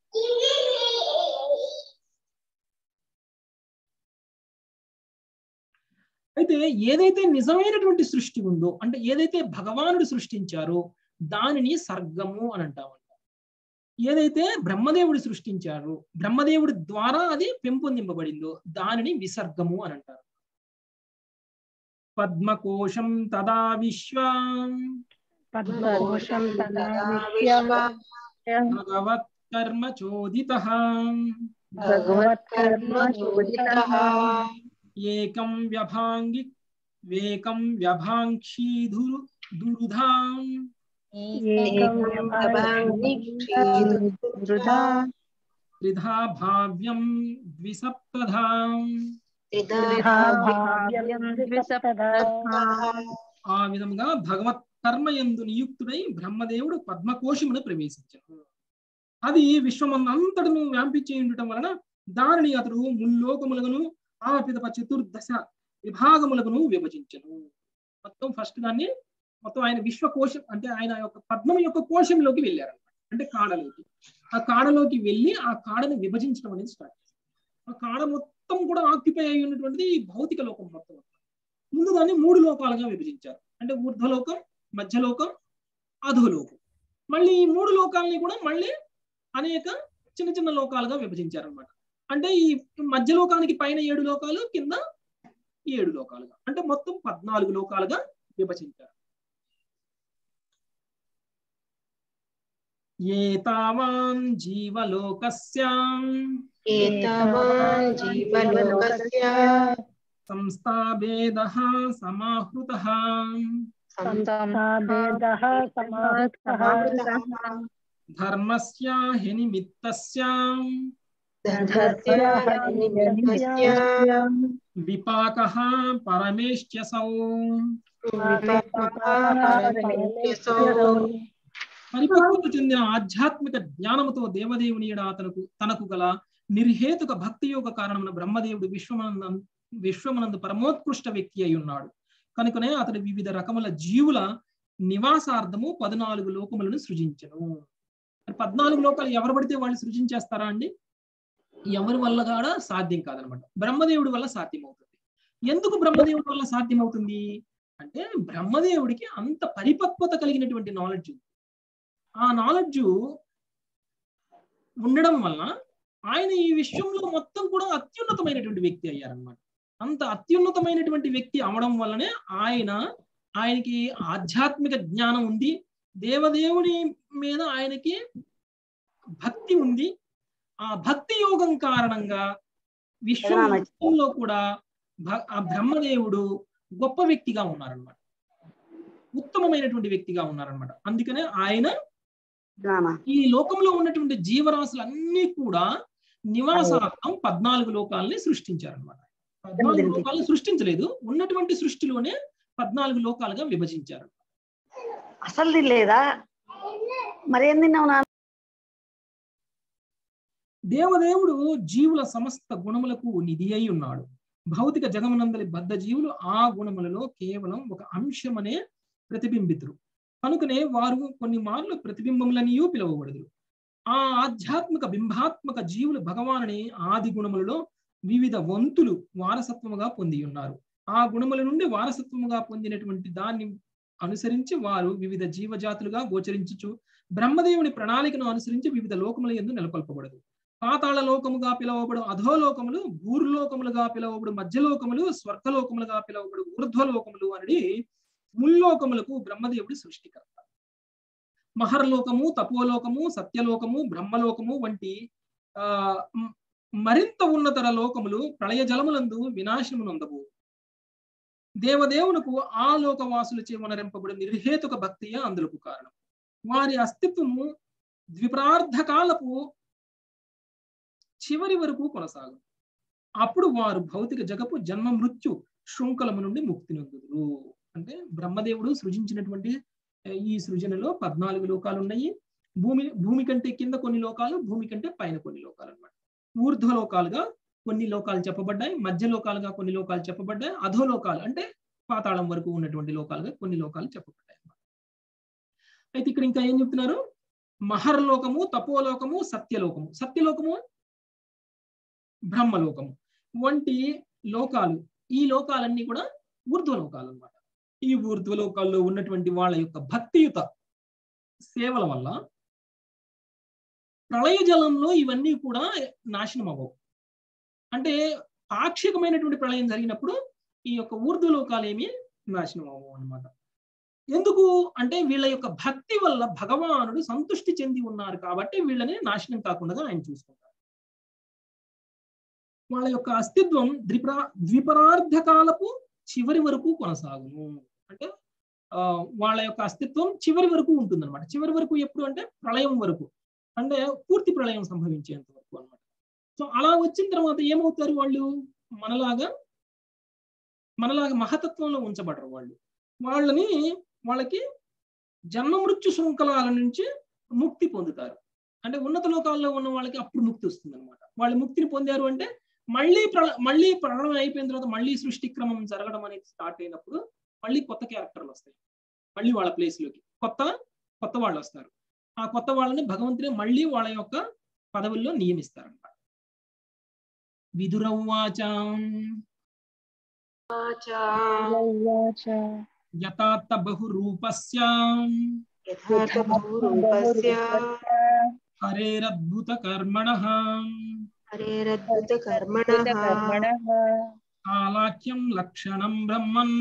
అయితే ఏదైతే నిజమైనటువంటి సృష్టి ఉందో, అంటే ఏదైతే భగవానుడు సృష్టించారో దానిని సర్గము అని అంటామంట. ఏదైతే బ్రహ్మదేవుడు సృష్టించారో, బ్రహ్మదేవుడి ద్వారా అది పెంపొందింపబడిందో దానిని విసర్గము అని అంటారు. పద్మకోశం తదా విశ్వం భగవత్ కర్మ చోదితః ఏకం వ్యభాంక్షీ దురుధాం త్రిధా భావ్యం ద్విసప్తధాం. ఆ విధంగా భగవత్ కర్మయందు నియుక్తుడై బ్రహ్మదేవుడు పద్మకోశమును ప్రవేశించాడు. అది విశ్వమంతటను వ్యాపించి ఉండటం వలన దానిని అతడు ముల్లోకములను ఆ పిదప చతుర్దశ విభాగములను విభజించను. మొత్తం ఫస్ట్ దాన్ని మొత్తం ఆయన విశ్వకోశం అంటే ఆయన యొక్క పద్మం యొక్క కోశంలోకి వెళ్ళారనమాట. అంటే కాడలోకి, ఆ కాడలోకి వెళ్ళి ఆ కాడని విభజించడం అనేది స్టార్ట్ చేశారు. ఆ కాడ మొత్తం కూడా ఆక్యుపై అయి ఉన్నటువంటిది ఈ భౌతిక లోకం మొత్తం. ముందు దాన్ని 3 లోకాలుగా విభజించారు. అంటే ఊర్ధ్వలోకం, మధ్యలోకం, అధోలోకం. మళ్ళీ ఈ 3 లోకాలని కూడా మళ్ళీ అనేక చిన్న చిన్న లోకాలుగా విభజించారు అనమాట. అంటే ఈ మధ్యలోకానికి పైన 7 లోకాలు, కింద 7 లోకాలుగా, అంటే మొత్తం 14 లోకాలుగా విభజించారు. ఏతావాన్ జీవలోకస్యాం సంస్థాభేదః సమాహృతః ధర్మస్య హి నిమిత్తస్యాం విపాకః పరమేష్ట్యసౌ. పరిపక్వత చెందిన ఆధ్యాత్మిక జ్ఞానముతో దేవదేవుని తనకు గల నిర్హేతుక భక్తి యోగ కారణమున బ్రహ్మదేవుడు విశ్వమనందు పరమోత్కృష్ట వ్యక్తి అయి ఉన్నాడు. కనుకనే అతడు వివిధ రకముల జీవుల నివాసార్థము 14 లోకములను సృజించను. 14 లోకాలు ఎవరు పడితే వాళ్ళు సృజించేస్తారా అండి? ఎవరి వల్ల కూడా సాధ్యం కాదనమాట. బ్రహ్మదేవుడి వల్ల సాధ్యం అవుతుంది. ఎందుకు బ్రహ్మదేవుడి వల్ల సాధ్యం అవుతుంది అంటే బ్రహ్మదేవుడికి అంత పరిపక్వత కలిగినటువంటి నాలెడ్జ్ ఉంది. ఆ నాలెడ్జ్ ఉండడం వల్ల ఆయన ఈ విశ్వంలో మొత్తం కూడా అత్యున్నతమైనటువంటి వ్యక్తి అయ్యారనమాట. అంత అత్యున్నతమైనటువంటి వ్యక్తి అవడం వల్లనే ఆయనకి ఆధ్యాత్మిక జ్ఞానం ఉంది, దేవదేవుని మీద ఆయనకి భక్తి ఉంది. ఆ భక్తి యోగం కారణంగా విశ్వంలో కూడా ఆ బ్రహ్మదేవుడు గొప్ప వ్యక్తిగా ఉన్నారనమాట, ఉత్తమమైనటువంటి వ్యక్తిగా ఉన్నారనమాట. అందుకనే ఆయన ఈ లోకంలో ఉన్నటువంటి జీవరాశులన్నీ కూడా నివాసార్థం 14 లోకాలని సృష్టించారనమాట. 14 లోకాలను సృష్టించలేదు, ఉన్నటువంటి సృష్టిలోనే 14 లోకాలుగా విభజించారు. అసలు తినలేదా? మరేం తిన్నావు నాన్న? దేవదేవుడు జీవుల సమస్త గుణములకు నిధి అయి ఉన్నాడు. భౌతిక జగమనందలి బద్ధ జీవులు ఆ గుణములలో కేవలం ఒక అంశమనే ప్రతిబింబితురు. కనుకనే వారు కొన్ని మార్లు ప్రతిబింబములనియూ పిలువబడుదురు. ఆ ఆధ్యాత్మిక బింబాత్మక జీవులు భగవానుని ఆది గుణములలో వివిధ వంతులు వారసత్వముగా పొంది ఉన్నారు. ఆ గుణముల నుండి వారసత్వముగా పొందినటువంటి దాన్ని అనుసరించి వారు వివిధ జీవజాతులుగా గోచరించుచు బ్రహ్మదేవుని ప్రణాళికను అనుసరించి వివిధ లోకముల యందు నెలకొల్పబడదు. పాతాళ లోకముగా పిలువబడు అధోలోకములు, భూర్లోకములుగా పిలువబడు మధ్యలోకములు, స్వర్గలోకములుగా పిలువబడు ఊర్ధ్వలోకములు అని ముల్లోకములకు బ్రహ్మదేవుడి సృష్టికర్త. మహర్లోకము, తపోలోకము, సత్యలోకము, బ్రహ్మలోకము వంటి మరింత ఉన్నతర లోకములు ప్రళయ జలములందు వినాశనమునందవు. దేవదేవునకు ఆ లోకవాసులచే వనరింపబడి నిర్హేతుక భక్తియే అందులకు కారణం. వారి అస్తిత్వము ద్విప్రార్థకాలపు చివరి వరకు కొనసాగు. అప్పుడు వారు భౌతిక జగపు జన్మ మృత్యు శృంఖలము నుండి ముక్తి నొందుదురు. అంటే బ్రహ్మదేవుడు సృజించినటువంటి ఈ సృజనలో 14 లోకాలు ఉన్నాయి. భూమి కంటే కింద కొన్ని లోకాలు, భూమి కంటే పైన కొన్ని లోకాలు అన్నమాట. ఊర్ధ్వలోకాలుగా కొన్ని లోకాలు చెప్పబడ్డాయి, మధ్య లోకాలుగా కొన్ని లోకాలు చెప్పబడ్డాయి, అధోలోకాలు అంటే పాతాళం వరకు ఉన్నటువంటి లోకాలుగా కొన్ని లోకాలు చెప్పబడ్డాయి అన్నమాట. అయితే ఇక్కడ ఇంకా ఏం చెప్తున్నారు? మహర్లోకము, తపోలోకము, సత్యలోకము. సత్యలోకము బ్రహ్మలోకము వంటి లోకాలు, ఈ లోకాలన్నీ కూడా ఊర్ధ్వలోకాలు అన్నమాట. ఈ ఊర్ధ్వలోకాల్లో ఉన్నటువంటి వాళ్ళ యొక్క భక్తియుత సేవల వల్ల ప్రళయ జలంలో ఇవన్నీ కూడా నాశనం అవ్వవు. అంటే పాక్షికమైనటువంటి ప్రళయం జరిగినప్పుడు ఈ యొక్క ఊర్ధ్వలోకాలు ఏమి నాశనం అవ్వవు అన్నమాట. ఎందుకు అంటే వీళ్ళ యొక్క భక్తి వల్ల భగవానుడు సంతృష్టి చెంది ఉన్నారు కాబట్టి వీళ్ళని నాశనం కాకుండా ఆయన చూసుకుంటారు. వాళ్ళ యొక్క అస్తిత్వం ద్విపరార్థకాలపు చివరి వరకు కొనసాగును. అంటే వాళ్ళ యొక్క అస్తిత్వం చివరి వరకు ఉంటుంది అనమాట. చివరి వరకు ఎప్పుడు అంటే ప్రళయం వరకు, అంటే పూర్తి ప్రళయం సంభవించేంత వరకు అనమాట. సో అలా వచ్చిన తర్వాత ఏమవుతారు? వాళ్ళు మనలాగా మహతత్వంలో ఉంచబడరు. వాళ్ళకి జన్మ మృత్యు శృంఖలాల నుంచి ముక్తి పొందుతారు. అంటే ఉన్నత లోకాల్లో ఉన్న వాళ్ళకి అప్పుడు ముక్తి వస్తుంది అనమాట. వాళ్ళు ముక్తిని పొందారు అంటే మళ్ళీ ప్రళయం అయిపోయిన తర్వాత మళ్ళీ సృష్టి క్రమం జరగడం అనేది స్టార్ట్ అయినప్పుడు మళ్ళీ కొత్త క్యారెక్టర్లు వస్తాయి. మళ్ళీ వాళ్ళ ప్లేస్ లోకి కొత్త వాళ్ళు వస్తారు. ఆ కొత్త వాళ్ళని భగవంతుడే మళ్ళీ వాళ్ళ యొక్క పదవుల్లో నియమిస్తారన్నమాట. విదురౌవాచ యథార్థ బహురూపస్య హరేరద్భుత కర్మణః కాలాఖ్యం లక్షణం బ్రహ్మన్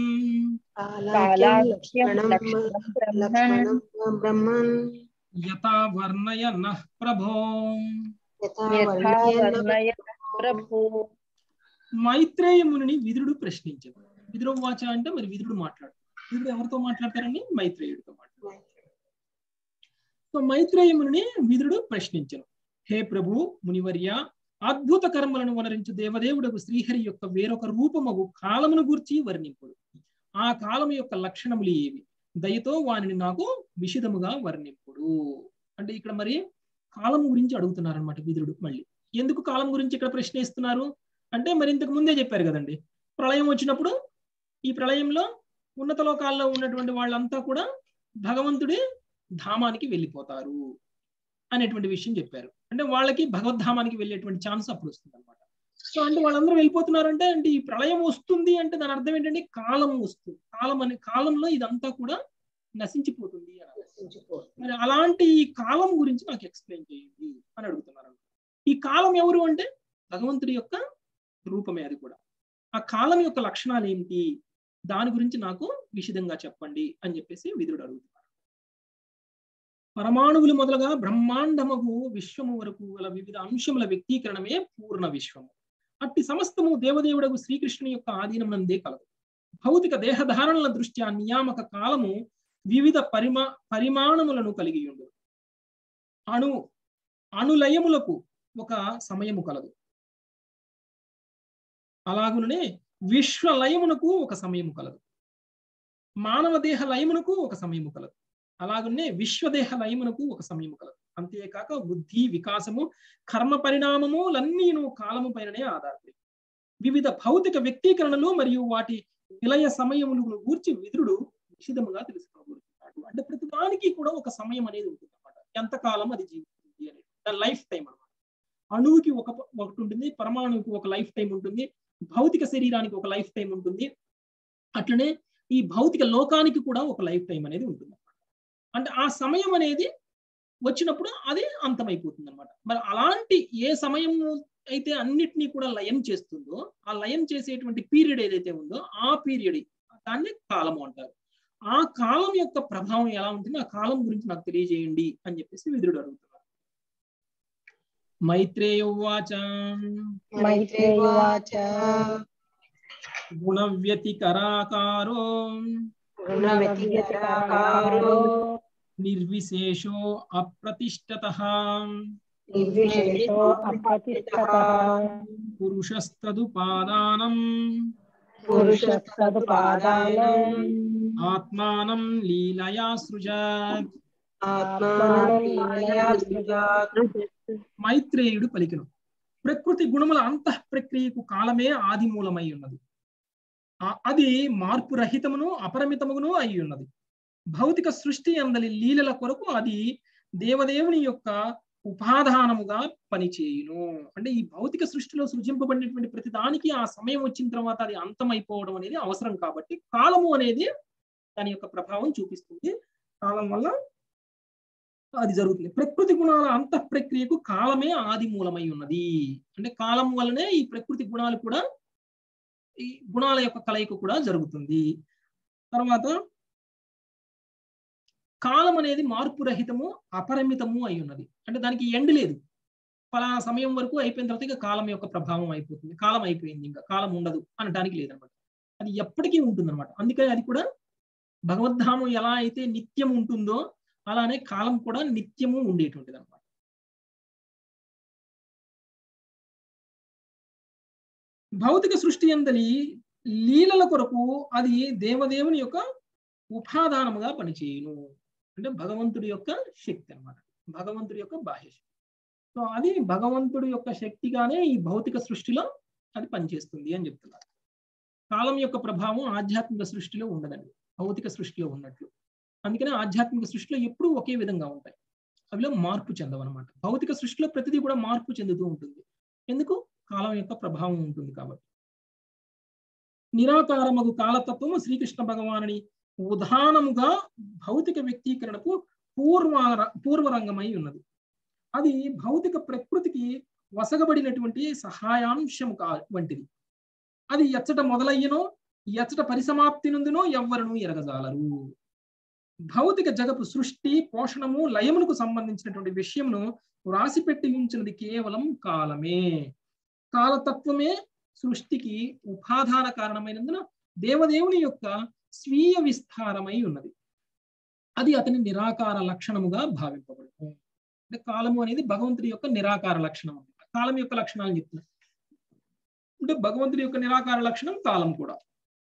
యథా వర్ణయన్నః ప్రభో. మైత్రేయ మునిని విదురుడు ప్రశ్నించాడు. విదురౌవాచ అంటే మరి విదురుడు మాట్లాడు. విదురుడు ఎవరితో మాట్లాడతారండి? మైత్రేయుడితో మాట్లాడతారు. సో మైత్రేయ మునిని విదురుడు ప్రశ్నించను. హే ప్రభు మునివర్య, అద్భుత కర్మలను వనరించు దేవదేవుడకు శ్రీహరి యొక్క వేరొక రూపమగు కాలమును గూర్చి వర్ణింపుడు. ఆ కాలము యొక్క లక్షణములు ఏవి? దయతో వానిని నాకు విశదముగా వర్ణింపుడు. అంటే ఇక్కడ మరి కాలం గురించి అడుగుతున్నారు అనమాట విదురుడు. మళ్ళీ ఎందుకు కాలం గురించి ఇక్కడ ప్రశ్నిస్తున్నారు అంటే మరి ఇంతకు ముందే చెప్పారు కదండి, ప్రళయం వచ్చినప్పుడు ఈ ప్రళయంలో ఉన్నత లోకాల్లో ఉన్నటువంటి వాళ్ళంతా కూడా భగవంతుడి ధామానికి వెళ్ళిపోతారు అనేటువంటి విషయం చెప్పారు. అంటే వాళ్ళకి భగవద్ధామానికి వెళ్ళేటువంటి ఛాన్స్ అప్పుడు వస్తుంది అనమాట. సో అంటే వాళ్ళందరూ వెళ్ళిపోతున్నారంటే అంటే ఈ ప్రళయం వస్తుంది అంటే దాని అర్థం ఏంటంటే కాలం వస్తుంది. కాలంలో ఇదంతా కూడా నశించిపోతుంది అని. మరి అలాంటి ఈ కాలం గురించి నాకు ఎక్స్ప్లెయిన్ చేయండి అని అడుగుతున్నారు. ఈ కాలం ఎవరు అంటే భగవంతుడి యొక్క రూపమే. అది కూడా ఆ కాలం యొక్క లక్షణాలు ఏమిటి, దాని గురించి నాకు విశదంగా చెప్పండి అని చెప్పేసి విదురుడు అడుగుతున్నారు. పరమాణువులు మొదలుగా బ్రహ్మాండమగు విశ్వము వరకు గల వివిధ అంశముల వ్యక్తీకరణమే పూర్ణ విశ్వము. అట్టి సమస్తము దేవదేవుడగు శ్రీకృష్ణుని యొక్క ఆధీనమునందే కలదు. భౌతిక దేహధారణల దృష్ట్యా నియామక కాలము వివిధ పరిమాణములను కలిగి ఉండు. అణులయములకు ఒక సమయము కలదు. అలాగునే విశ్వలయమునకు ఒక సమయము కలదు. మానవ దేహ లయమునకు ఒక సమయము కలదు. అలాగనే విశ్వదేహ లయమునకు ఒక సమయము కలదు. అంతేకాక బుద్ధి వికాసము కర్మ పరిణామములన్నీను కాలము పైననే ఆధారపడి వివిధ భౌతిక వ్యక్తీకరణలు మరియు వాటి విలయ సమయములను గూర్చి విదురుడు విశదముగా తెలుసుకోబోతున్నాడు. అంటే ప్రతిదానికి కూడా ఒక సమయం అనేది ఉంటుంది అన్నమాట. ఎంతకాలం అది జీవిస్తుంది అనేది దాని లైఫ్ టైం అన్నమాట. అణువుకి ఒకటి ఉంటుంది, పరమాణువుకి ఒక లైఫ్ టైం ఉంటుంది, భౌతిక శరీరానికి ఒక లైఫ్ టైం ఉంటుంది, అట్లనే ఈ భౌతిక లోకానికి కూడా ఒక లైఫ్ టైం అనేది ఉంటుంది అన్నమాట. అంటే ఆ సమయం అనేది వచ్చినప్పుడు అది అంతమైపోతుంది అనమాట. మరి అలాంటి ఏ సమయం అయితే అన్నిటినీ కూడా లయం చేస్తుందో ఆ లయం చేసేటువంటి పీరియడ్ ఏదైతే ఉందో ఆ పీరియడ్ దాన్ని కాలము అంటారు. ఆ కాలం యొక్క ప్రభావం ఎలా ఉంటుంది, ఆ కాలం గురించి నాకు తెలియజేయండి అని చెప్పేసి విదురుడు అడుగుతున్నారు. మైత్రేయోవాచ గుణవ్యతికరాకారో నిర్విశేషో అప్రతిష్ఠతః పురుషస్తదుపాదానం ఆత్మానం లీలయా సృజాత్. మైత్రేయుడు పలికెను, ప్రకృతి గుణముల అంతః ప్రక్రియకు కాలమే ఆది మూలమై ఉన్నది. అది మార్పు రహితమును అపరిమితమును అయి ఉన్నది. భౌతిక సృష్టి అందలి లీలల కొరకు అది దేవదేవుని యొక్క ఉపాదానముగా పనిచేయును. అంటే ఈ భౌతిక సృష్టిలో సృజింపబడినటువంటి ప్రతి దానికి ఆ సమయం వచ్చిన తర్వాత అది అంతమైపోవడం అనేది అవసరం కాబట్టి కాలము అనేది దాని యొక్క ప్రభావం చూపిస్తుంది. కాలం వల్ల అది జరుగుతుంది. ప్రకృతి గుణాల అంతః ప్రక్రియకు కాలమే ఆది మూలమై ఉన్నది. అంటే కాలం వల్లనే ఈ ప్రకృతి గుణాలు కూడా ఈ గుణాల యొక్క కలయిక కూడా జరుగుతుంది. తర్వాత కాలం అనేది మార్పు రహితము అపరిమితము అయి ఉన్నది. అంటే దానికి ఎండ్ లేదు. ఫలానా సమయం వరకు అయిపోయిన తర్వాత ఇక కాలం యొక్క ప్రభావం అయిపోతుంది, కాలం అయిపోయింది, ఇంకా కాలం ఉండదు అనడానికి లేదనమాట. అది ఎప్పటికీ ఉంటుందన్నమాట. అందుకని అది కూడా భగవద్ధామం ఎలా అయితే నిత్యం ఉంటుందో అలానే కాలం కూడా నిత్యము ఉండేటువంటిది అనమాట. భౌతిక సృష్టి అందలి లీలల కొరకు అది దేవదేవుని యొక్క ఉపాదానముగా పనిచేయును. అంటే భగవంతుడి యొక్క శక్తి అన్నమాట, భగవంతుడి యొక్క బాహ్య శక్తి. సో అది భగవంతుడి యొక్క శక్తిగానే ఈ భౌతిక సృష్టిలో అది పనిచేస్తుంది అని చెప్తున్నారు. కాలం యొక్క ప్రభావం ఆధ్యాత్మిక సృష్టిలో ఉండదండి, భౌతిక సృష్టిలో ఉన్నట్లు. అందుకనే ఆధ్యాత్మిక సృష్టిలో ఎప్పుడూ ఒకే విధంగా ఉంటాయి, అవిలో మార్పు చెందవన్నమాట. భౌతిక సృష్టిలో ప్రతిదీ కూడా మార్పు చెందుతూ ఉంటుంది. ఎందుకు? కాలం యొక్క ప్రభావం ఉంటుంది కాబట్టి. నిరాకారమగు కాలతత్వము శ్రీకృష్ణ భగవానుని ఉదానముగా భౌతిక వ్యక్తీకరణకు పూర్వరంగమై ఉన్నది. అది భౌతిక ప్రకృతికి వసగబడినటువంటి సహాయాంశము వంటిది. అది ఎచ్చట మొదలయ్యనో ఎచ్చట పరిసమాప్తి నుండినో ఎవ్వరూ ఎరగజాలరు. భౌతిక జగత్తు సృష్టి పోషణము లయమునకు సంబంధించినటువంటి విషయమును వ్రాసిపెట్టి ఉంచినది కేవలం కాలమే. కాలతత్వమే సృష్టికి ఉపాదాన కారణమైనందున దేవదేవుని యొక్క స్వీయ విస్తారమై ఉన్నది. అది అతని నిరాకార లక్షణముగా భావింపబడుతుంది. అంటే కాలము అనేది భగవంతుడి యొక్క నిరాకార లక్షణం. కాలం యొక్క లక్షణాలు చెప్తున్నారు. అంటే భగవంతుడి యొక్క నిరాకార లక్షణం కాలం కూడా.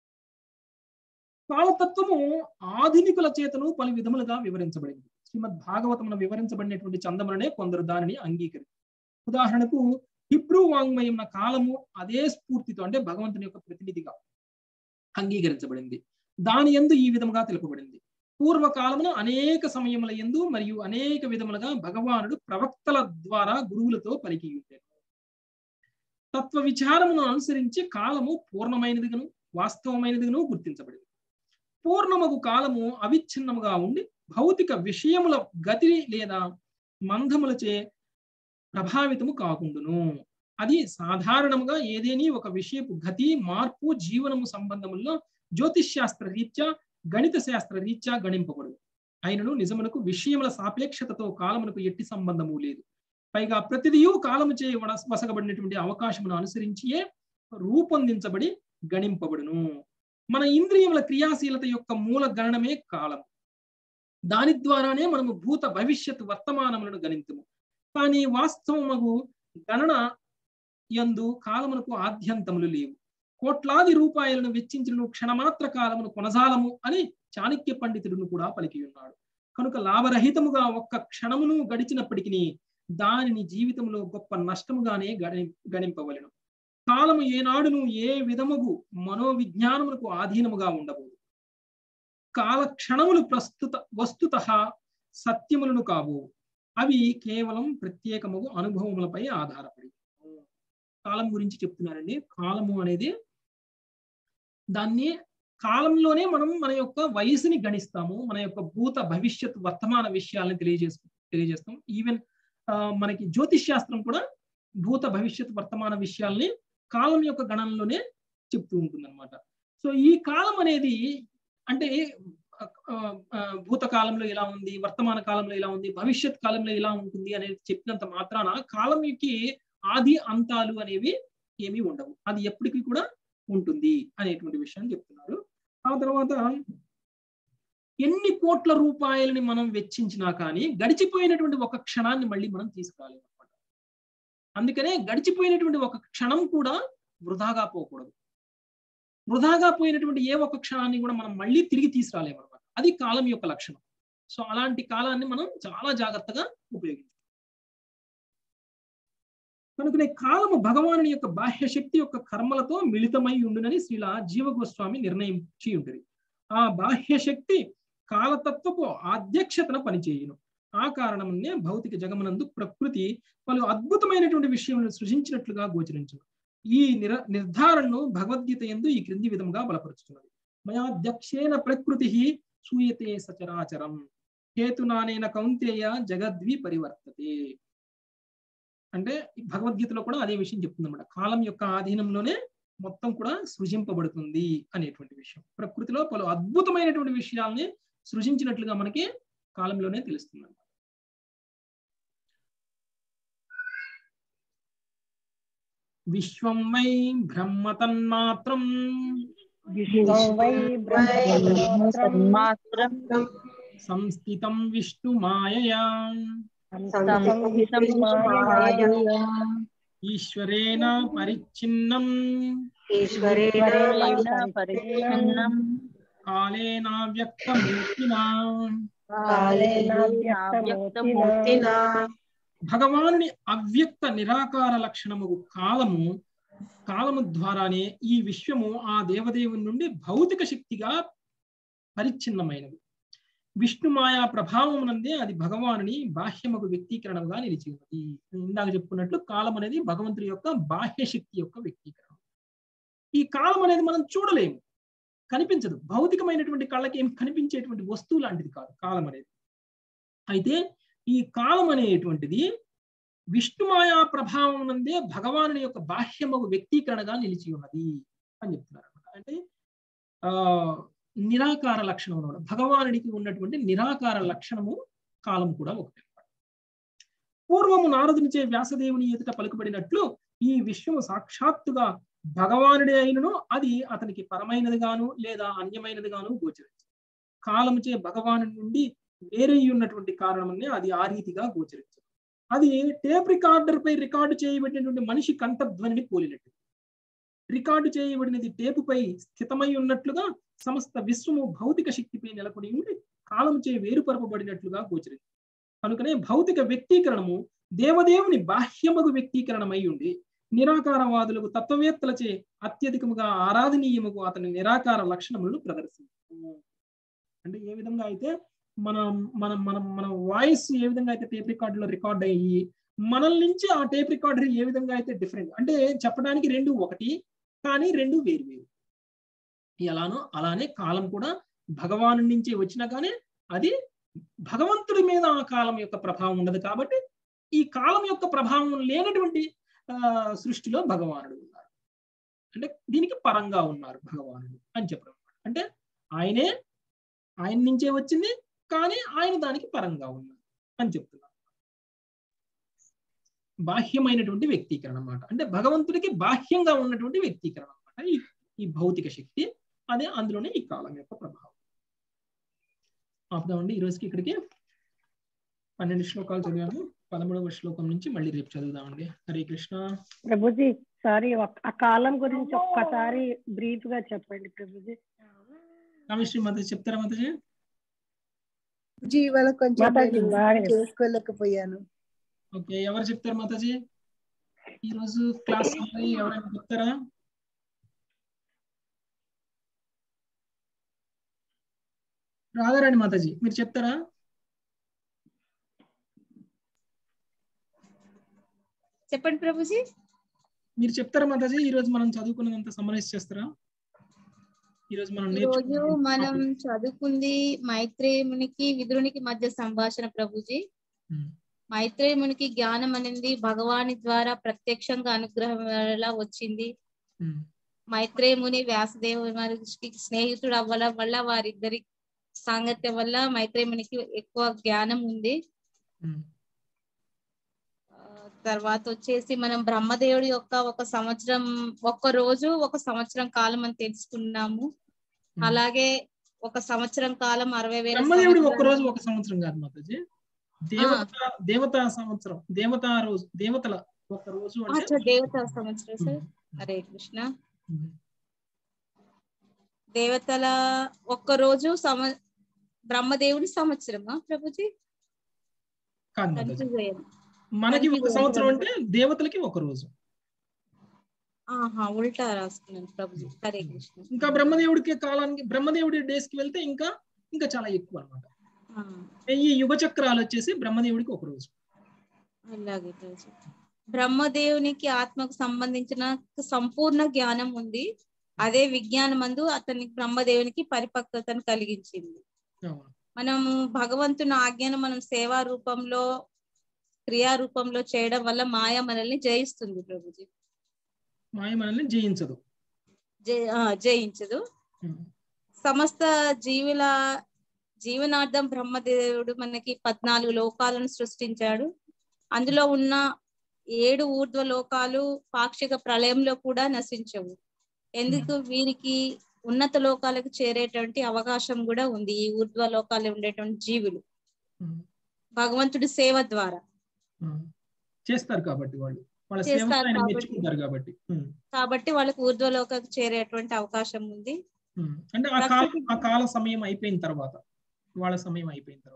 కాలతత్వము ఆధునికుల చేతను పలు విధములుగా వివరించబడింది. శ్రీమద్ భాగవతమున వివరించబడినటువంటి చందములనే కొందరు దానిని అంగీకరించారు. ఉదాహరణకు హిబ్రూ వాంగ్మయం కాలము అదే స్ఫూర్తితో అంటే భగవంతుని యొక్క ప్రతినిధిగా అంగీకరించబడింది. దాని యందు ఈ విధముగా తెలుపబడింది. పూర్వకాలమున అనేక సమయముల యందు మరియు అనేక విధములుగా భగవానుడు ప్రవక్తల ద్వారా గురువులతో పలికి ఉండేది. తత్వ విచారమును అనుసరించి కాలము పూర్ణమైనదిగాను వాస్తవమైనదిగాను గుర్తించబడింది. పూర్ణమగు కాలము అవిచ్ఛిన్నముగా ఉండి భౌతిక విషయముల గతి లేదా మందములచే ప్రభావితము కాకుండును. అది సాధారణంగా ఏదేని ఒక విషయపు గతి మార్పు జీవనము సంబంధముల్లో జ్యోతిష్ శాస్త్ర రీత్యా గణిత శాస్త్ర రీత్యా గణింపబడు. అయినను నిజమునకు విషయముల సాపేక్షతతో కాలమునకు ఎట్టి సంబంధము లేదు. పైగా ప్రతిదియు కాలము చే వసగబడినటువంటి అవకాశమును అనుసరించియే రూపొందించబడి గణింపబడును. మన ఇంద్రియముల క్రియాశీలత యొక్క మూల గణనమే కాలం. దాని ద్వారానే మనము భూత భవిష్యత్ వర్తమానములను గణింతుము. కానీ వాస్తవమగు గణన యందు కాలమునకు ఆద్యంతములు లేవు. కోట్లాది రూపాయలను వెచ్చించిన క్షణమాత్ర కాలమును కొనసాలము అని చాణక్య పండితుడును కూడా పలికి ఉన్నాడు. కనుక లాభరహితముగా ఒక్క క్షణమును గడిచినప్పటికీ దానిని జీవితంలో గొప్ప నష్టముగానే గణింపవలెను. కాలము ఏనాడును ఏ విధముగు మనోవిజ్ఞానములకు ఆధీనముగా ఉండబోదు. కాల క్షణములు వస్తుత సత్యములను కాబోవు. అవి కేవలం ప్రత్యేకముగు అనుభవములపై ఆధారపడి. కాలం గురించి చెప్తున్నారండి. కాలము అనేది దాన్ని కాలంలోనే మనం మన యొక్క వయసుని గణిస్తాము. మన యొక్క భూత భవిష్యత్ వర్తమాన విషయాలను తెలియజేస్తాం. ఈవెన్ మనకి జ్యోతిష్ శాస్త్రం కూడా భూత భవిష్యత్ వర్తమాన విషయాల్ని కాలం యొక్క గణనలోనే చెప్తూ ఉంటుంది అనమాట. సో ఈ కాలం అనేది అంటే భూతకాలంలో ఎలా ఉంది, వర్తమాన కాలంలో ఎలా ఉంది, భవిష్యత్ కాలంలో ఎలా ఉంటుంది అనేది చెప్పినంత మాత్రాన కాలంకి ఆది అంతాలు అనేవి ఏమీ ఉండవు. అది ఎప్పటికీ కూడా ఉంటుంది అనేటువంటి విషయాన్ని చెప్తున్నారు. ఆ తర్వాత ఎన్ని కోట్ల రూపాయలని మనం వెచ్చించినా కానీ గడిచిపోయినటువంటి ఒక క్షణాన్ని మళ్ళీ మనం తీసుకురాలేము అనమాట. అందుకనే గడిచిపోయినటువంటి ఒక క్షణం కూడా వృధాగా పోకూడదు. వృధాగా పోయినటువంటి ఏ ఒక్క క్షణాన్ని కూడా మనం మళ్ళీ తిరిగి తీసుకురాలేము అనమాట. అది కాలం యొక్క లక్షణం. సో అలాంటి కాలాన్ని మనం చాలా జాగ్రత్తగా ఉపయోగించాలి. కనుకనే కాలము భగవానుని యొక్క బాహ్య శక్తి యొక్క కర్మలతో మిళితమై ఉండునని శ్రీల జీవగోస్వామి నిర్ణయించి ఉంటుంది. ఆ బాహ్య శక్తి కాలతత్వపు అధ్యక్షతన పనిచేయును. ఆ కారణమునే భౌతిక జగమనందు ప్రకృతి పలు అద్భుతమైనటువంటి విషయములను సృజించినట్లుగా గోచరించును. ఈ నిర్ధారణను భగవద్గీత యందు ఈ క్రింది విధంగా బలపరుచుతున్నది. మయాధ్యక్షేన ప్రకృతి సూయతే సచరాచరం హేతునానేన కౌంతేయ జగద్వి పరివర్తతే. అంటే భగవద్గీతలో కూడా అదే విషయం చెప్తుందన్నమాట. కాలం యొక్క ఆధీనంలోనే మొత్తం కూడా సృజింపబడుతుంది అనేటువంటి విషయం. ప్రకృతిలో పలు అద్భుతమైనటువంటి విషయాల్ని సృజించినట్లుగా మనకి కాలంలోనే తెలుస్తుంది అన్నమాట. విశ్వం వై బ్రహ్మ తన్మాత్రం సంస్థితం విష్ణు మాయయా ఈశ్వరేణ పరిచ్ఛిన్నం కాలేన వ్యక్తమూర్తినా. భగవానుని అవ్యక్త నిరాకార లక్షణము కాలము ద్వారానే ఈ విశ్వము ఆ దేవదేవుని నుండి భౌతిక శక్తిగా పరిచ్ఛిన్నమైనది. విష్ణుమాయా ప్రభావం నందే అది భగవానుని బాహ్యముకు వ్యక్తీకరణగా నిలిచి ఉన్నది. ఇందాక చెప్పుకున్నట్లు కాలం అనేది భగవంతుడి యొక్క బాహ్య శక్తి యొక్క వ్యక్తీకరణ. ఈ కాలం అనేది మనం చూడలేము, కనిపించదు. భౌతికమైనటువంటి కళ్ళకి ఏం కనిపించేటువంటి వస్తువు లాంటిది కాదు కాలం అనేది. అయితే ఈ కాలం అనేటువంటిది విష్ణుమాయా ప్రభావం నందే భగవానుని యొక్క బాహ్యముకు వ్యక్తీకరణగా నిలిచి ఉన్నది అని చెప్తున్నారు అనమాట. అంటే నిరాకార లక్షణం అన్నమాట. భగవానుడికి ఉన్నటువంటి నిరాకార లక్షణము కాలం కూడా ఒకటి అనమాట. పూర్వము నారదునిచే వ్యాసదేవుని ఎదుట పలుకబడినట్లు ఈ విశ్వము సాక్షాత్తుగా భగవానుడే అయినను అది అతనికి పరమైనది గాను లేదా అన్యమైనది గాను గోచరించు. కాలముచే భగవాను నుండి వేరే ఉన్నటువంటి కారణమనే అది ఆ రీతిగా గోచరించు. అది టేప్ రికార్డర్ పై రికార్డు చేయబడినటువంటి మనిషి కంఠధ్వనిని పోలినట్టు. రికార్డు చేయబడినది టేపుపై స్థితమై ఉన్నట్లుగా సమస్త విశ్వము భౌతిక శక్తిపై నెలకొని ఉండి కాలముచే వేరుపరపబడినట్లుగా గోచరించు. కనుకనే భౌతిక వ్యక్తీకరణము దేవదేవుని బాహ్యమగు వ్యక్తీకరణమై ఉండి నిరాకారవాదులకు తత్వవేత్తలచే అత్యధికముగా ఆరాధనీయముకు అతని నిరాకార లక్షణములను ప్రదర్శించు. అంటే ఏ విధంగా అయితే మన వాయిస్ ఏ విధంగా అయితే టేప్ రికార్డులో రికార్డ్ అయ్యి మనల్ నుంచి ఆ టేప్ రికార్డర్ ఏ విధంగా అయితే డిఫరెంట్, అంటే చెప్పడానికి రెండు ఒకటి కానీ రెండు వేరు వేరు. ఎలానో అలానే కాలం కూడా భగవాను నుంచి వచ్చినా కానీ అది భగవంతుడి మీద ఆ కాలం యొక్క ప్రభావం ఉండదు. కాబట్టి ఈ కాలం యొక్క ప్రభావం లేనటువంటి సృష్టిలో భగవానుడు ఉన్నారు, అంటే దీనికి పరంగా ఉన్నారు భగవానుడు అని చెప్పడం. అంటే ఆయన నుంచే వచ్చింది, కానీ ఆయన దానికి పరంగా ఉన్నారు అని చెప్తున్నారు. బాహ్యమైనటువంటి వ్యక్తీకరణ అన్నమాట, అంటే భగవంతుడికి బాహ్యంగా ఉన్నటువంటి వ్యక్తీకరణ అన్నమాట ఈ భౌతిక శక్తి. అదే అందులోనే ఈ కాలం యొక్క ప్రభావం. ఆపుదామండి ఈరోజుకి ఇక్కడికి. 12 శ్లోకాలు చదివాము. 13వ శ్లోకం నుంచి మళ్ళీ రేపు చదువుదామండి. హరే కృష్ణ. ప్రభుజీ సారీ, ఆ కాలం గురించి ఒక్కసారి బ్రీఫ్ గా చెప్పండి ప్రభుజీ. కామేశ్వరి మాతాజీ చెప్తారా మాతాజీ? ఇవాళ కొంచెం చేసుకోలేకపోయాను. ఓకే, ఎవరు చెప్తారు మాతాజీ ఈరోజు క్లాస్? ఎవరైనా చెప్తారా? రాధారాణి మాతాజీ మీరు చెప్తారా? చెప్పండి ప్రభుజీ. మీరు చెప్తారా మాతాజీ? ఈ రోజు మనం చదువుకున్నదంతా సమరైజ్ చేస్తారా? ఈరోజు మనం చదువుకుంది మైత్రేయునికి విదురునికి మధ్య సంభాషణ ప్రభుజీ. మైత్రేయునికి జ్ఞానం అనేది భగవాని ద్వారా ప్రత్యక్షంగా అనుగ్రహం వల్ల వచ్చింది. మైత్రేయుని వ్యాసదేవునికి స్నేహితుడు అవ్వడం వల్ల వారిద్దరి సాంగత్యం వల్ల మైత్రేయునికి ఎక్కువ జ్ఞానం ఉంది. తర్వాత వచ్చేసి మనం బ్రహ్మదేవుడి యొక్క ఒక్క రోజు ఒక సంవత్సరం కాలం అని తెలుసుకున్నాము. అలాగే ఒక సంవత్సరం కాలం 60,000. బ్రహ్మదేవుడి ఒక్క రోజు ఒక సంవత్సరం కాదు మాతాజీ, దేవతా సంవత్సరం, దేవతా రోజు, దేవతల ఒక రోజు అంటే దేవతా సంవత్సరం సార్. హరే కృష్ణ. దేవతల ఒక్క రోజు బ్రహ్మదేవుడి సంవత్సరమా ప్రభుజీ? మనకి ఒక సంవత్సరం అంటే దేవతలకి ఒక రోజు. ఉల్టా రాసుకున్నాను ప్రభుజీ. హరే కృష్ణ. ఇంకా బ్రహ్మదేవుడికి కాలానికి, బ్రహ్మదేవుడి డేస్ కి వెళ్తే ఇంకా చాలా ఎక్కువ అన్నమాట. ఈ యుగ చక్రాలు వచ్చేసి బ్రహ్మదేవుడికి ఒక రోజు. అలాగే ప్రభుజీ. బ్రహ్మదేవునికి ఆత్మకు సంబంధించిన సంపూర్ణ జ్ఞానం ఉంది. అదే విజ్ఞానం అందు అతనికి బ్రహ్మదేవునికి పరిపక్వతను కలిగించింది. మనము భగవంతుని ఆజ్ఞను మనం సేవా రూపంలో, క్రియా రూపంలో చేయడం వల్ల మాయ మనల్ని జయిస్తుంది ప్రభుజీ. మాయ మనల్ని జయించదు. సమస్త జీవనార్థం బ్రహ్మదేవుడు మనకి 14 లోకాలను సృష్టించాడు. అందులో ఉన్న 7 ఊర్ధ్వ లోకాలు పాక్షిక ప్రళయంలో కూడా నశించవు. ఎందుకు? వీరికి ఉన్నత లోకాలకు చేరేటువంటి అవకాశం కూడా ఉంది. ఈ ఊర్ధ్వ లోకాలు ఉండేటువంటి జీవులు భగవంతుడి సేవ ద్వారా చేస్తారు కాబట్టి కాబట్టి వాళ్ళకి ఊర్ధ్వ లోకాలకు చేరేటువంటి అవకాశం ఉంది. అంటే ఆ కాల సమయం అయిపోయిన తర్వాత, వాళ్ళ సమయం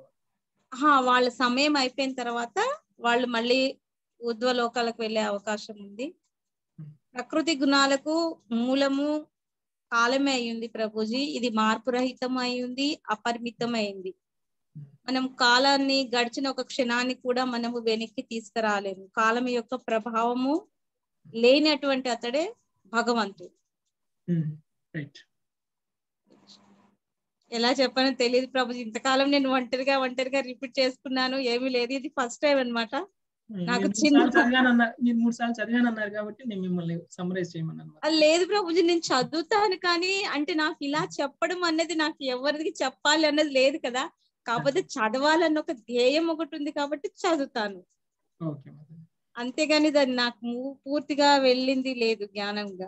అయిపోయిన తర్వాత వాళ్ళు మళ్ళీ ఊర్ధ్వ లోకాలకు వెళ్ళే అవకాశం ఉంది. ప్రకృతి గుణాలకు మూలము కాలమే అయ్యింది ప్రభుజీ. ఇది మార్పు రహితం అయింది, అపరిమితం అయింది. మనం కాలాన్ని, గడిచిన ఒక క్షణాన్ని కూడా మనము వెనక్కి తీసుకురాలేము. కాలం యొక్క ప్రభావము లేనటువంటి అతడే భగవంతుడు. ఎలా చెప్పానో తెలియదు ప్రభుజీ. ఇంతకాలం నేను ఒంటరిగా రిపీట్ చేసుకున్నాను, ఏమీ లేదు. ఇది ఫస్ట్ టైం అన్నమాట. నాకు లేదు ప్రభుజీ, నేను చదువుతాను కానీ అంటే నాకు ఇలా చెప్పడం అనేది నాకు ఎవరికి చెప్పాలి అన్నది లేదు కదా. కాకపోతే చదవాలన్న ఒక ధ్యేయం ఒకటి ఉంది కాబట్టి చదువుతాను, అంతేగాని దాన్ని నాకు పూర్తిగా వెళ్ళింది లేదు జ్ఞానంగా.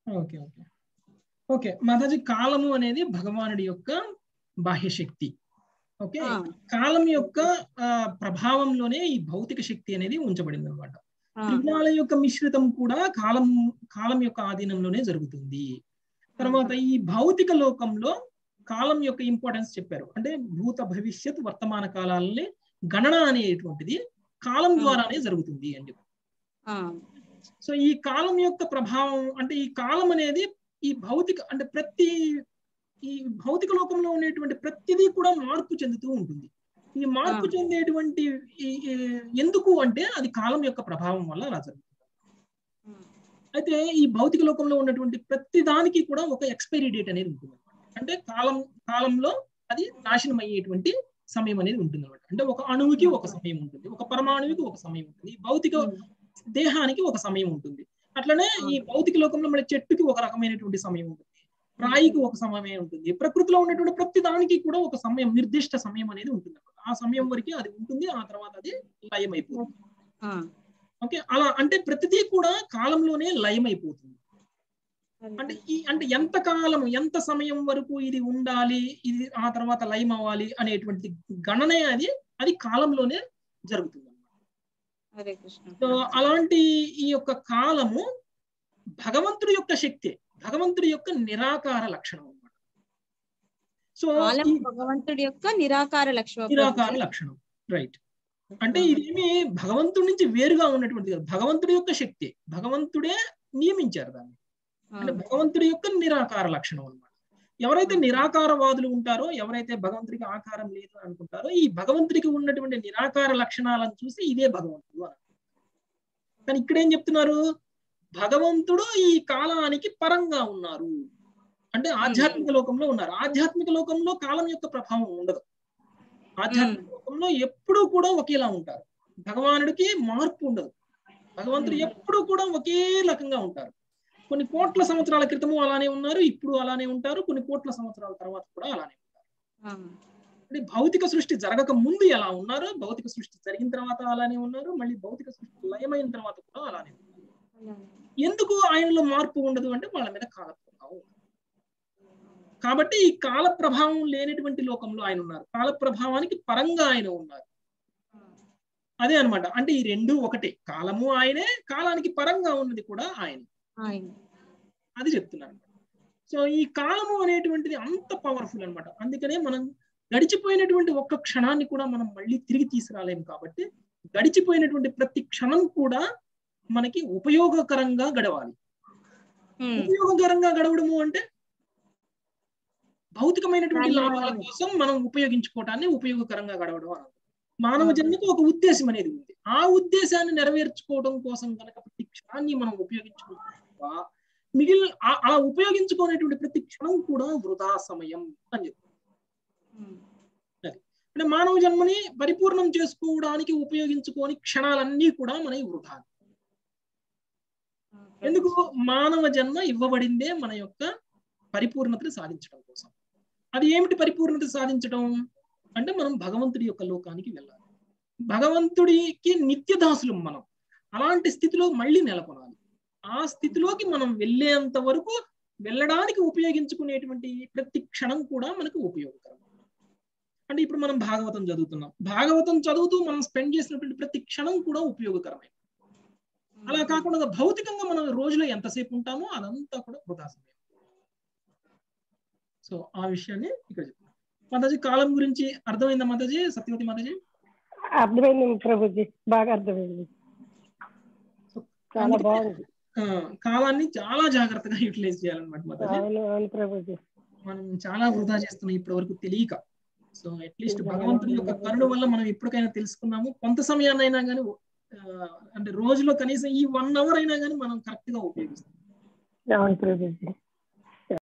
ఓకే మాతాజీ, కాలము అనేది భగవానుడి యొక్క బాహ్య శక్తి. ఓకే, కాలం యొక్క ప్రభావంలోనే ఈ భౌతిక శక్తి అనేది ఉంచబడింది అనమాట. త్రిగుణాల యొక్క మిశ్రితం కూడా కాలం యొక్క ఆధీనంలోనే జరుగుతుంది. తర్వాత ఈ భౌతిక లోకంలో కాలం యొక్క ఇంపార్టెన్స్ చెప్పారు. అంటే భూత, భవిష్యత్, వర్తమాన కాలాలని గణన అనేటువంటిది కాలం ద్వారానే జరుగుతుంది అని చెప్పి. సో ఈ కాలం యొక్క ప్రభావం అంటే ఈ కాలం అనేది ఈ భౌతిక అంటే ఈ భౌతిక లోకంలో ఉండేటువంటి ప్రతిదీ కూడా మార్పు చెందుతూ ఉంటుంది. ఈ మార్పు చెందేటువంటి ఎందుకు అంటే అది కాలం యొక్క ప్రభావం వల్ల అలా జరుగుతుంది. అయితే ఈ భౌతిక లోకంలో ఉన్నటువంటి ప్రతి దానికి కూడా ఒక ఎక్స్పైరీ డేట్ అనేది ఉంటుంది. అంటే కాలంలో అది నాశనం అయ్యేటువంటి సమయం అనేది ఉంటుంది అనమాట. అంటే ఒక అణువుకి ఒక సమయం ఉంటుంది, ఒక పరమాణువుకి ఒక సమయం ఉంటుంది. ఈ దేహానికి ఒక సమయం ఉంటుంది. అట్లనే ఈ భౌతిక లోకంలో మన చెట్టుకి ఒక రకమైనటువంటి సమయం ఉంటుంది, రాయికి ఒక సమయం ఉంటుంది. ప్రకృతిలో ఉన్నటువంటి ప్రతి దానికి కూడా ఒక సమయం, నిర్దిష్ట సమయం అనేది ఉంటుంది. ఆ సమయం వరకు అది ఉంటుంది, ఆ తర్వాత అది లయం అయిపోతుంది. ఓకే, అలా అంటే ప్రతిదీ కూడా కాలంలోనే లయం అయిపోతుంది. అంటే ఎంత కాలం, ఎంత సమయం వరకు ఇది ఉండాలి, ఇది ఆ తర్వాత లయం అవ్వాలి అనేటువంటి గణన అది కాలంలోనే జరుగుతుంది. సో అలాంటి ఈ యొక్క కాలము భగవంతుడి యొక్క శక్తి, భగవంతుడి యొక్క నిరాకార లక్షణం అన్నమాట. సో భగవంతుడి యొక్క నిరాకార లక్షణం, రైట్. అంటే ఇదేమి భగవంతుడి నుంచి వేరుగా ఉన్నటువంటిది కాదు, భగవంతుడి యొక్క శక్తి, భగవంతుడే నియమించారు దాన్ని. అంటే భగవంతుడి యొక్క నిరాకార లక్షణం అన్నమాట. ఎవరైతే నిరాకారవాదులు ఉంటారో, ఎవరైతే భగవంతుడికి ఆకారం లేదు అనుకుంటారో, ఈ భగవంతుడికి ఉన్నటువంటి నిరాకార లక్షణాలను చూసి ఇదే భగవంతుడు అని. కానీ ఇక్కడ ఏం చెప్తున్నారు, భగవంతుడు ఈ కాలానికి పరంగా ఉన్నారు, అంటే ఆధ్యాత్మిక లోకంలో ఉన్నారు. ఆధ్యాత్మిక లోకంలో కాలం యొక్క ప్రభావం ఉండదు. ఆధ్యాత్మిక లోకంలో ఎప్పుడూ కూడా ఒకేలా ఉంటారు. భగవానుడికి మార్పు ఉండదు. భగవంతుడు ఎప్పుడూ కూడా ఒకే రకంగా ఉంటారు. కొన్ని కోట్ల సంవత్సరాల క్రితము అలానే ఉన్నారు, ఇప్పుడు అలానే ఉంటారు, కొన్ని కోట్ల సంవత్సరాల తర్వాత కూడా అలానే ఉంటారు. అంటే భౌతిక సృష్టి జరగక ముందు ఎలా ఉన్నారు, భౌతిక సృష్టి జరిగిన తర్వాత అలానే ఉన్నారు, మళ్ళీ భౌతిక సృష్టి లయమైన తర్వాత కూడా అలానే ఉన్నారు. ఎందుకు ఆయనలో మార్పు ఉండదు అంటే వాళ్ళ మీద కాల ప్రభావం. కాబట్టి ఈ కాల ప్రభావం లేనటువంటి లోకంలో ఆయన ఉన్నారు, కాల ప్రభావానికి పరంగా ఆయన ఉన్నారు. అదే అన్నమాట. అంటే ఈ రెండు ఒకటే, కాలము ఆయనే, కాలానికి పరంగా ఉన్నది కూడా ఆయన. అది చెప్తున్నారు. సో ఈ కాలము అనేటువంటిది అంత పవర్ఫుల్ అన్నమాట. అందుకనే మనం గడిచిపోయినటువంటి ఒక్క క్షణాన్ని కూడా మనం మళ్ళీ తిరిగి తీసుకురాలేము. కాబట్టి గడిచిపోయినటువంటి ప్రతి క్షణం కూడా మనకి ఉపయోగకరంగా గడవాలి. ఉపయోగకరంగా గడవడము అంటే భౌతికమైనటువంటి లాభాల కోసం మనం ఉపయోగించుకోవటాన్ని ఉపయోగకరంగా గడవడం అన్నది. మానవ జన్మకు ఒక ఉద్దేశం అనేది ఉంది. ఆ ఉద్దేశాన్ని నెరవేర్చుకోవడం కోసం కనుక ప్రతి క్షణాన్ని మనం ఉపయోగించుకుంటా, మిగిలిన ఆ ఉపయోగించుకునేటువంటి ప్రతి క్షణం కూడా వృధా సమయం అని చెప్తారు. అంటే మానవ జన్మని పరిపూర్ణం చేసుకోవడానికి ఉపయోగించుకోని క్షణాలన్నీ కూడా మనకి వృధా. ఎందుకు? మానవ జన్మ ఇవ్వబడిందే మన యొక్క పరిపూర్ణతను సాధించడం కోసం. అది ఏమిటి పరిపూర్ణత సాధించడం అంటే మనం భగవంతుడి యొక్క లోకానికి వెళ్ళాలి. భగవంతుడికి నిత్య దాసులు మనం. అలాంటి స్థితిలో మళ్ళీ నెలకొనాలి. ఆ స్థితిలోకి మనం వెళ్ళేంత వరకు వెళ్ళడానికి ఉపయోగించుకునేటువంటి ప్రతి క్షణం కూడా మనకు ఉపయోగకరం. అంటే ఇప్పుడు మనం భాగవతం చదువుతున్నాం, భాగవతం చదువుతూ మనం స్పెండ్ చేసినటువంటి ప్రతి క్షణం కూడా ఉపయోగకరమే. అలా కాకుండా భౌతికంగా మనం రోజులో ఎంతసేపు ఉంటామో అదంతా కూడా వృధా సమయం. సో ఆ విషయాన్ని ఇక్కడ చెప్తున్నాం. మాతాజీ కాలం గురించి అర్థమైందా మాతాజీ? సత్యవతి మాతాజీ అర్థమైంది ప్రభుజీ, బాగా అర్థమైంది. చాలా బాగుంది. కాలాన్ని చాలా జాగ్రత్తగా యూటిలైజ్ చేయాలన్నమాట మాతాజీ. అవును ప్రభుజీ, మనం చాలా వృధా చేస్తున్నాం ఇప్పటి వరకు తెలియక. సో అట్లీస్ట్ భగవంతుడి యొక్క కరుణ వల్ల మనం ఎప్పటికైనా తెలుసుకున్నాము. కొంత సమయాన్నైనా కానీ, అంటే రోజులో కనీసం ఈ 1 hour అయినా కానీ మనం కరెక్ట్ గా ఉపయోగిస్తాం. అవును ప్రభుజీ.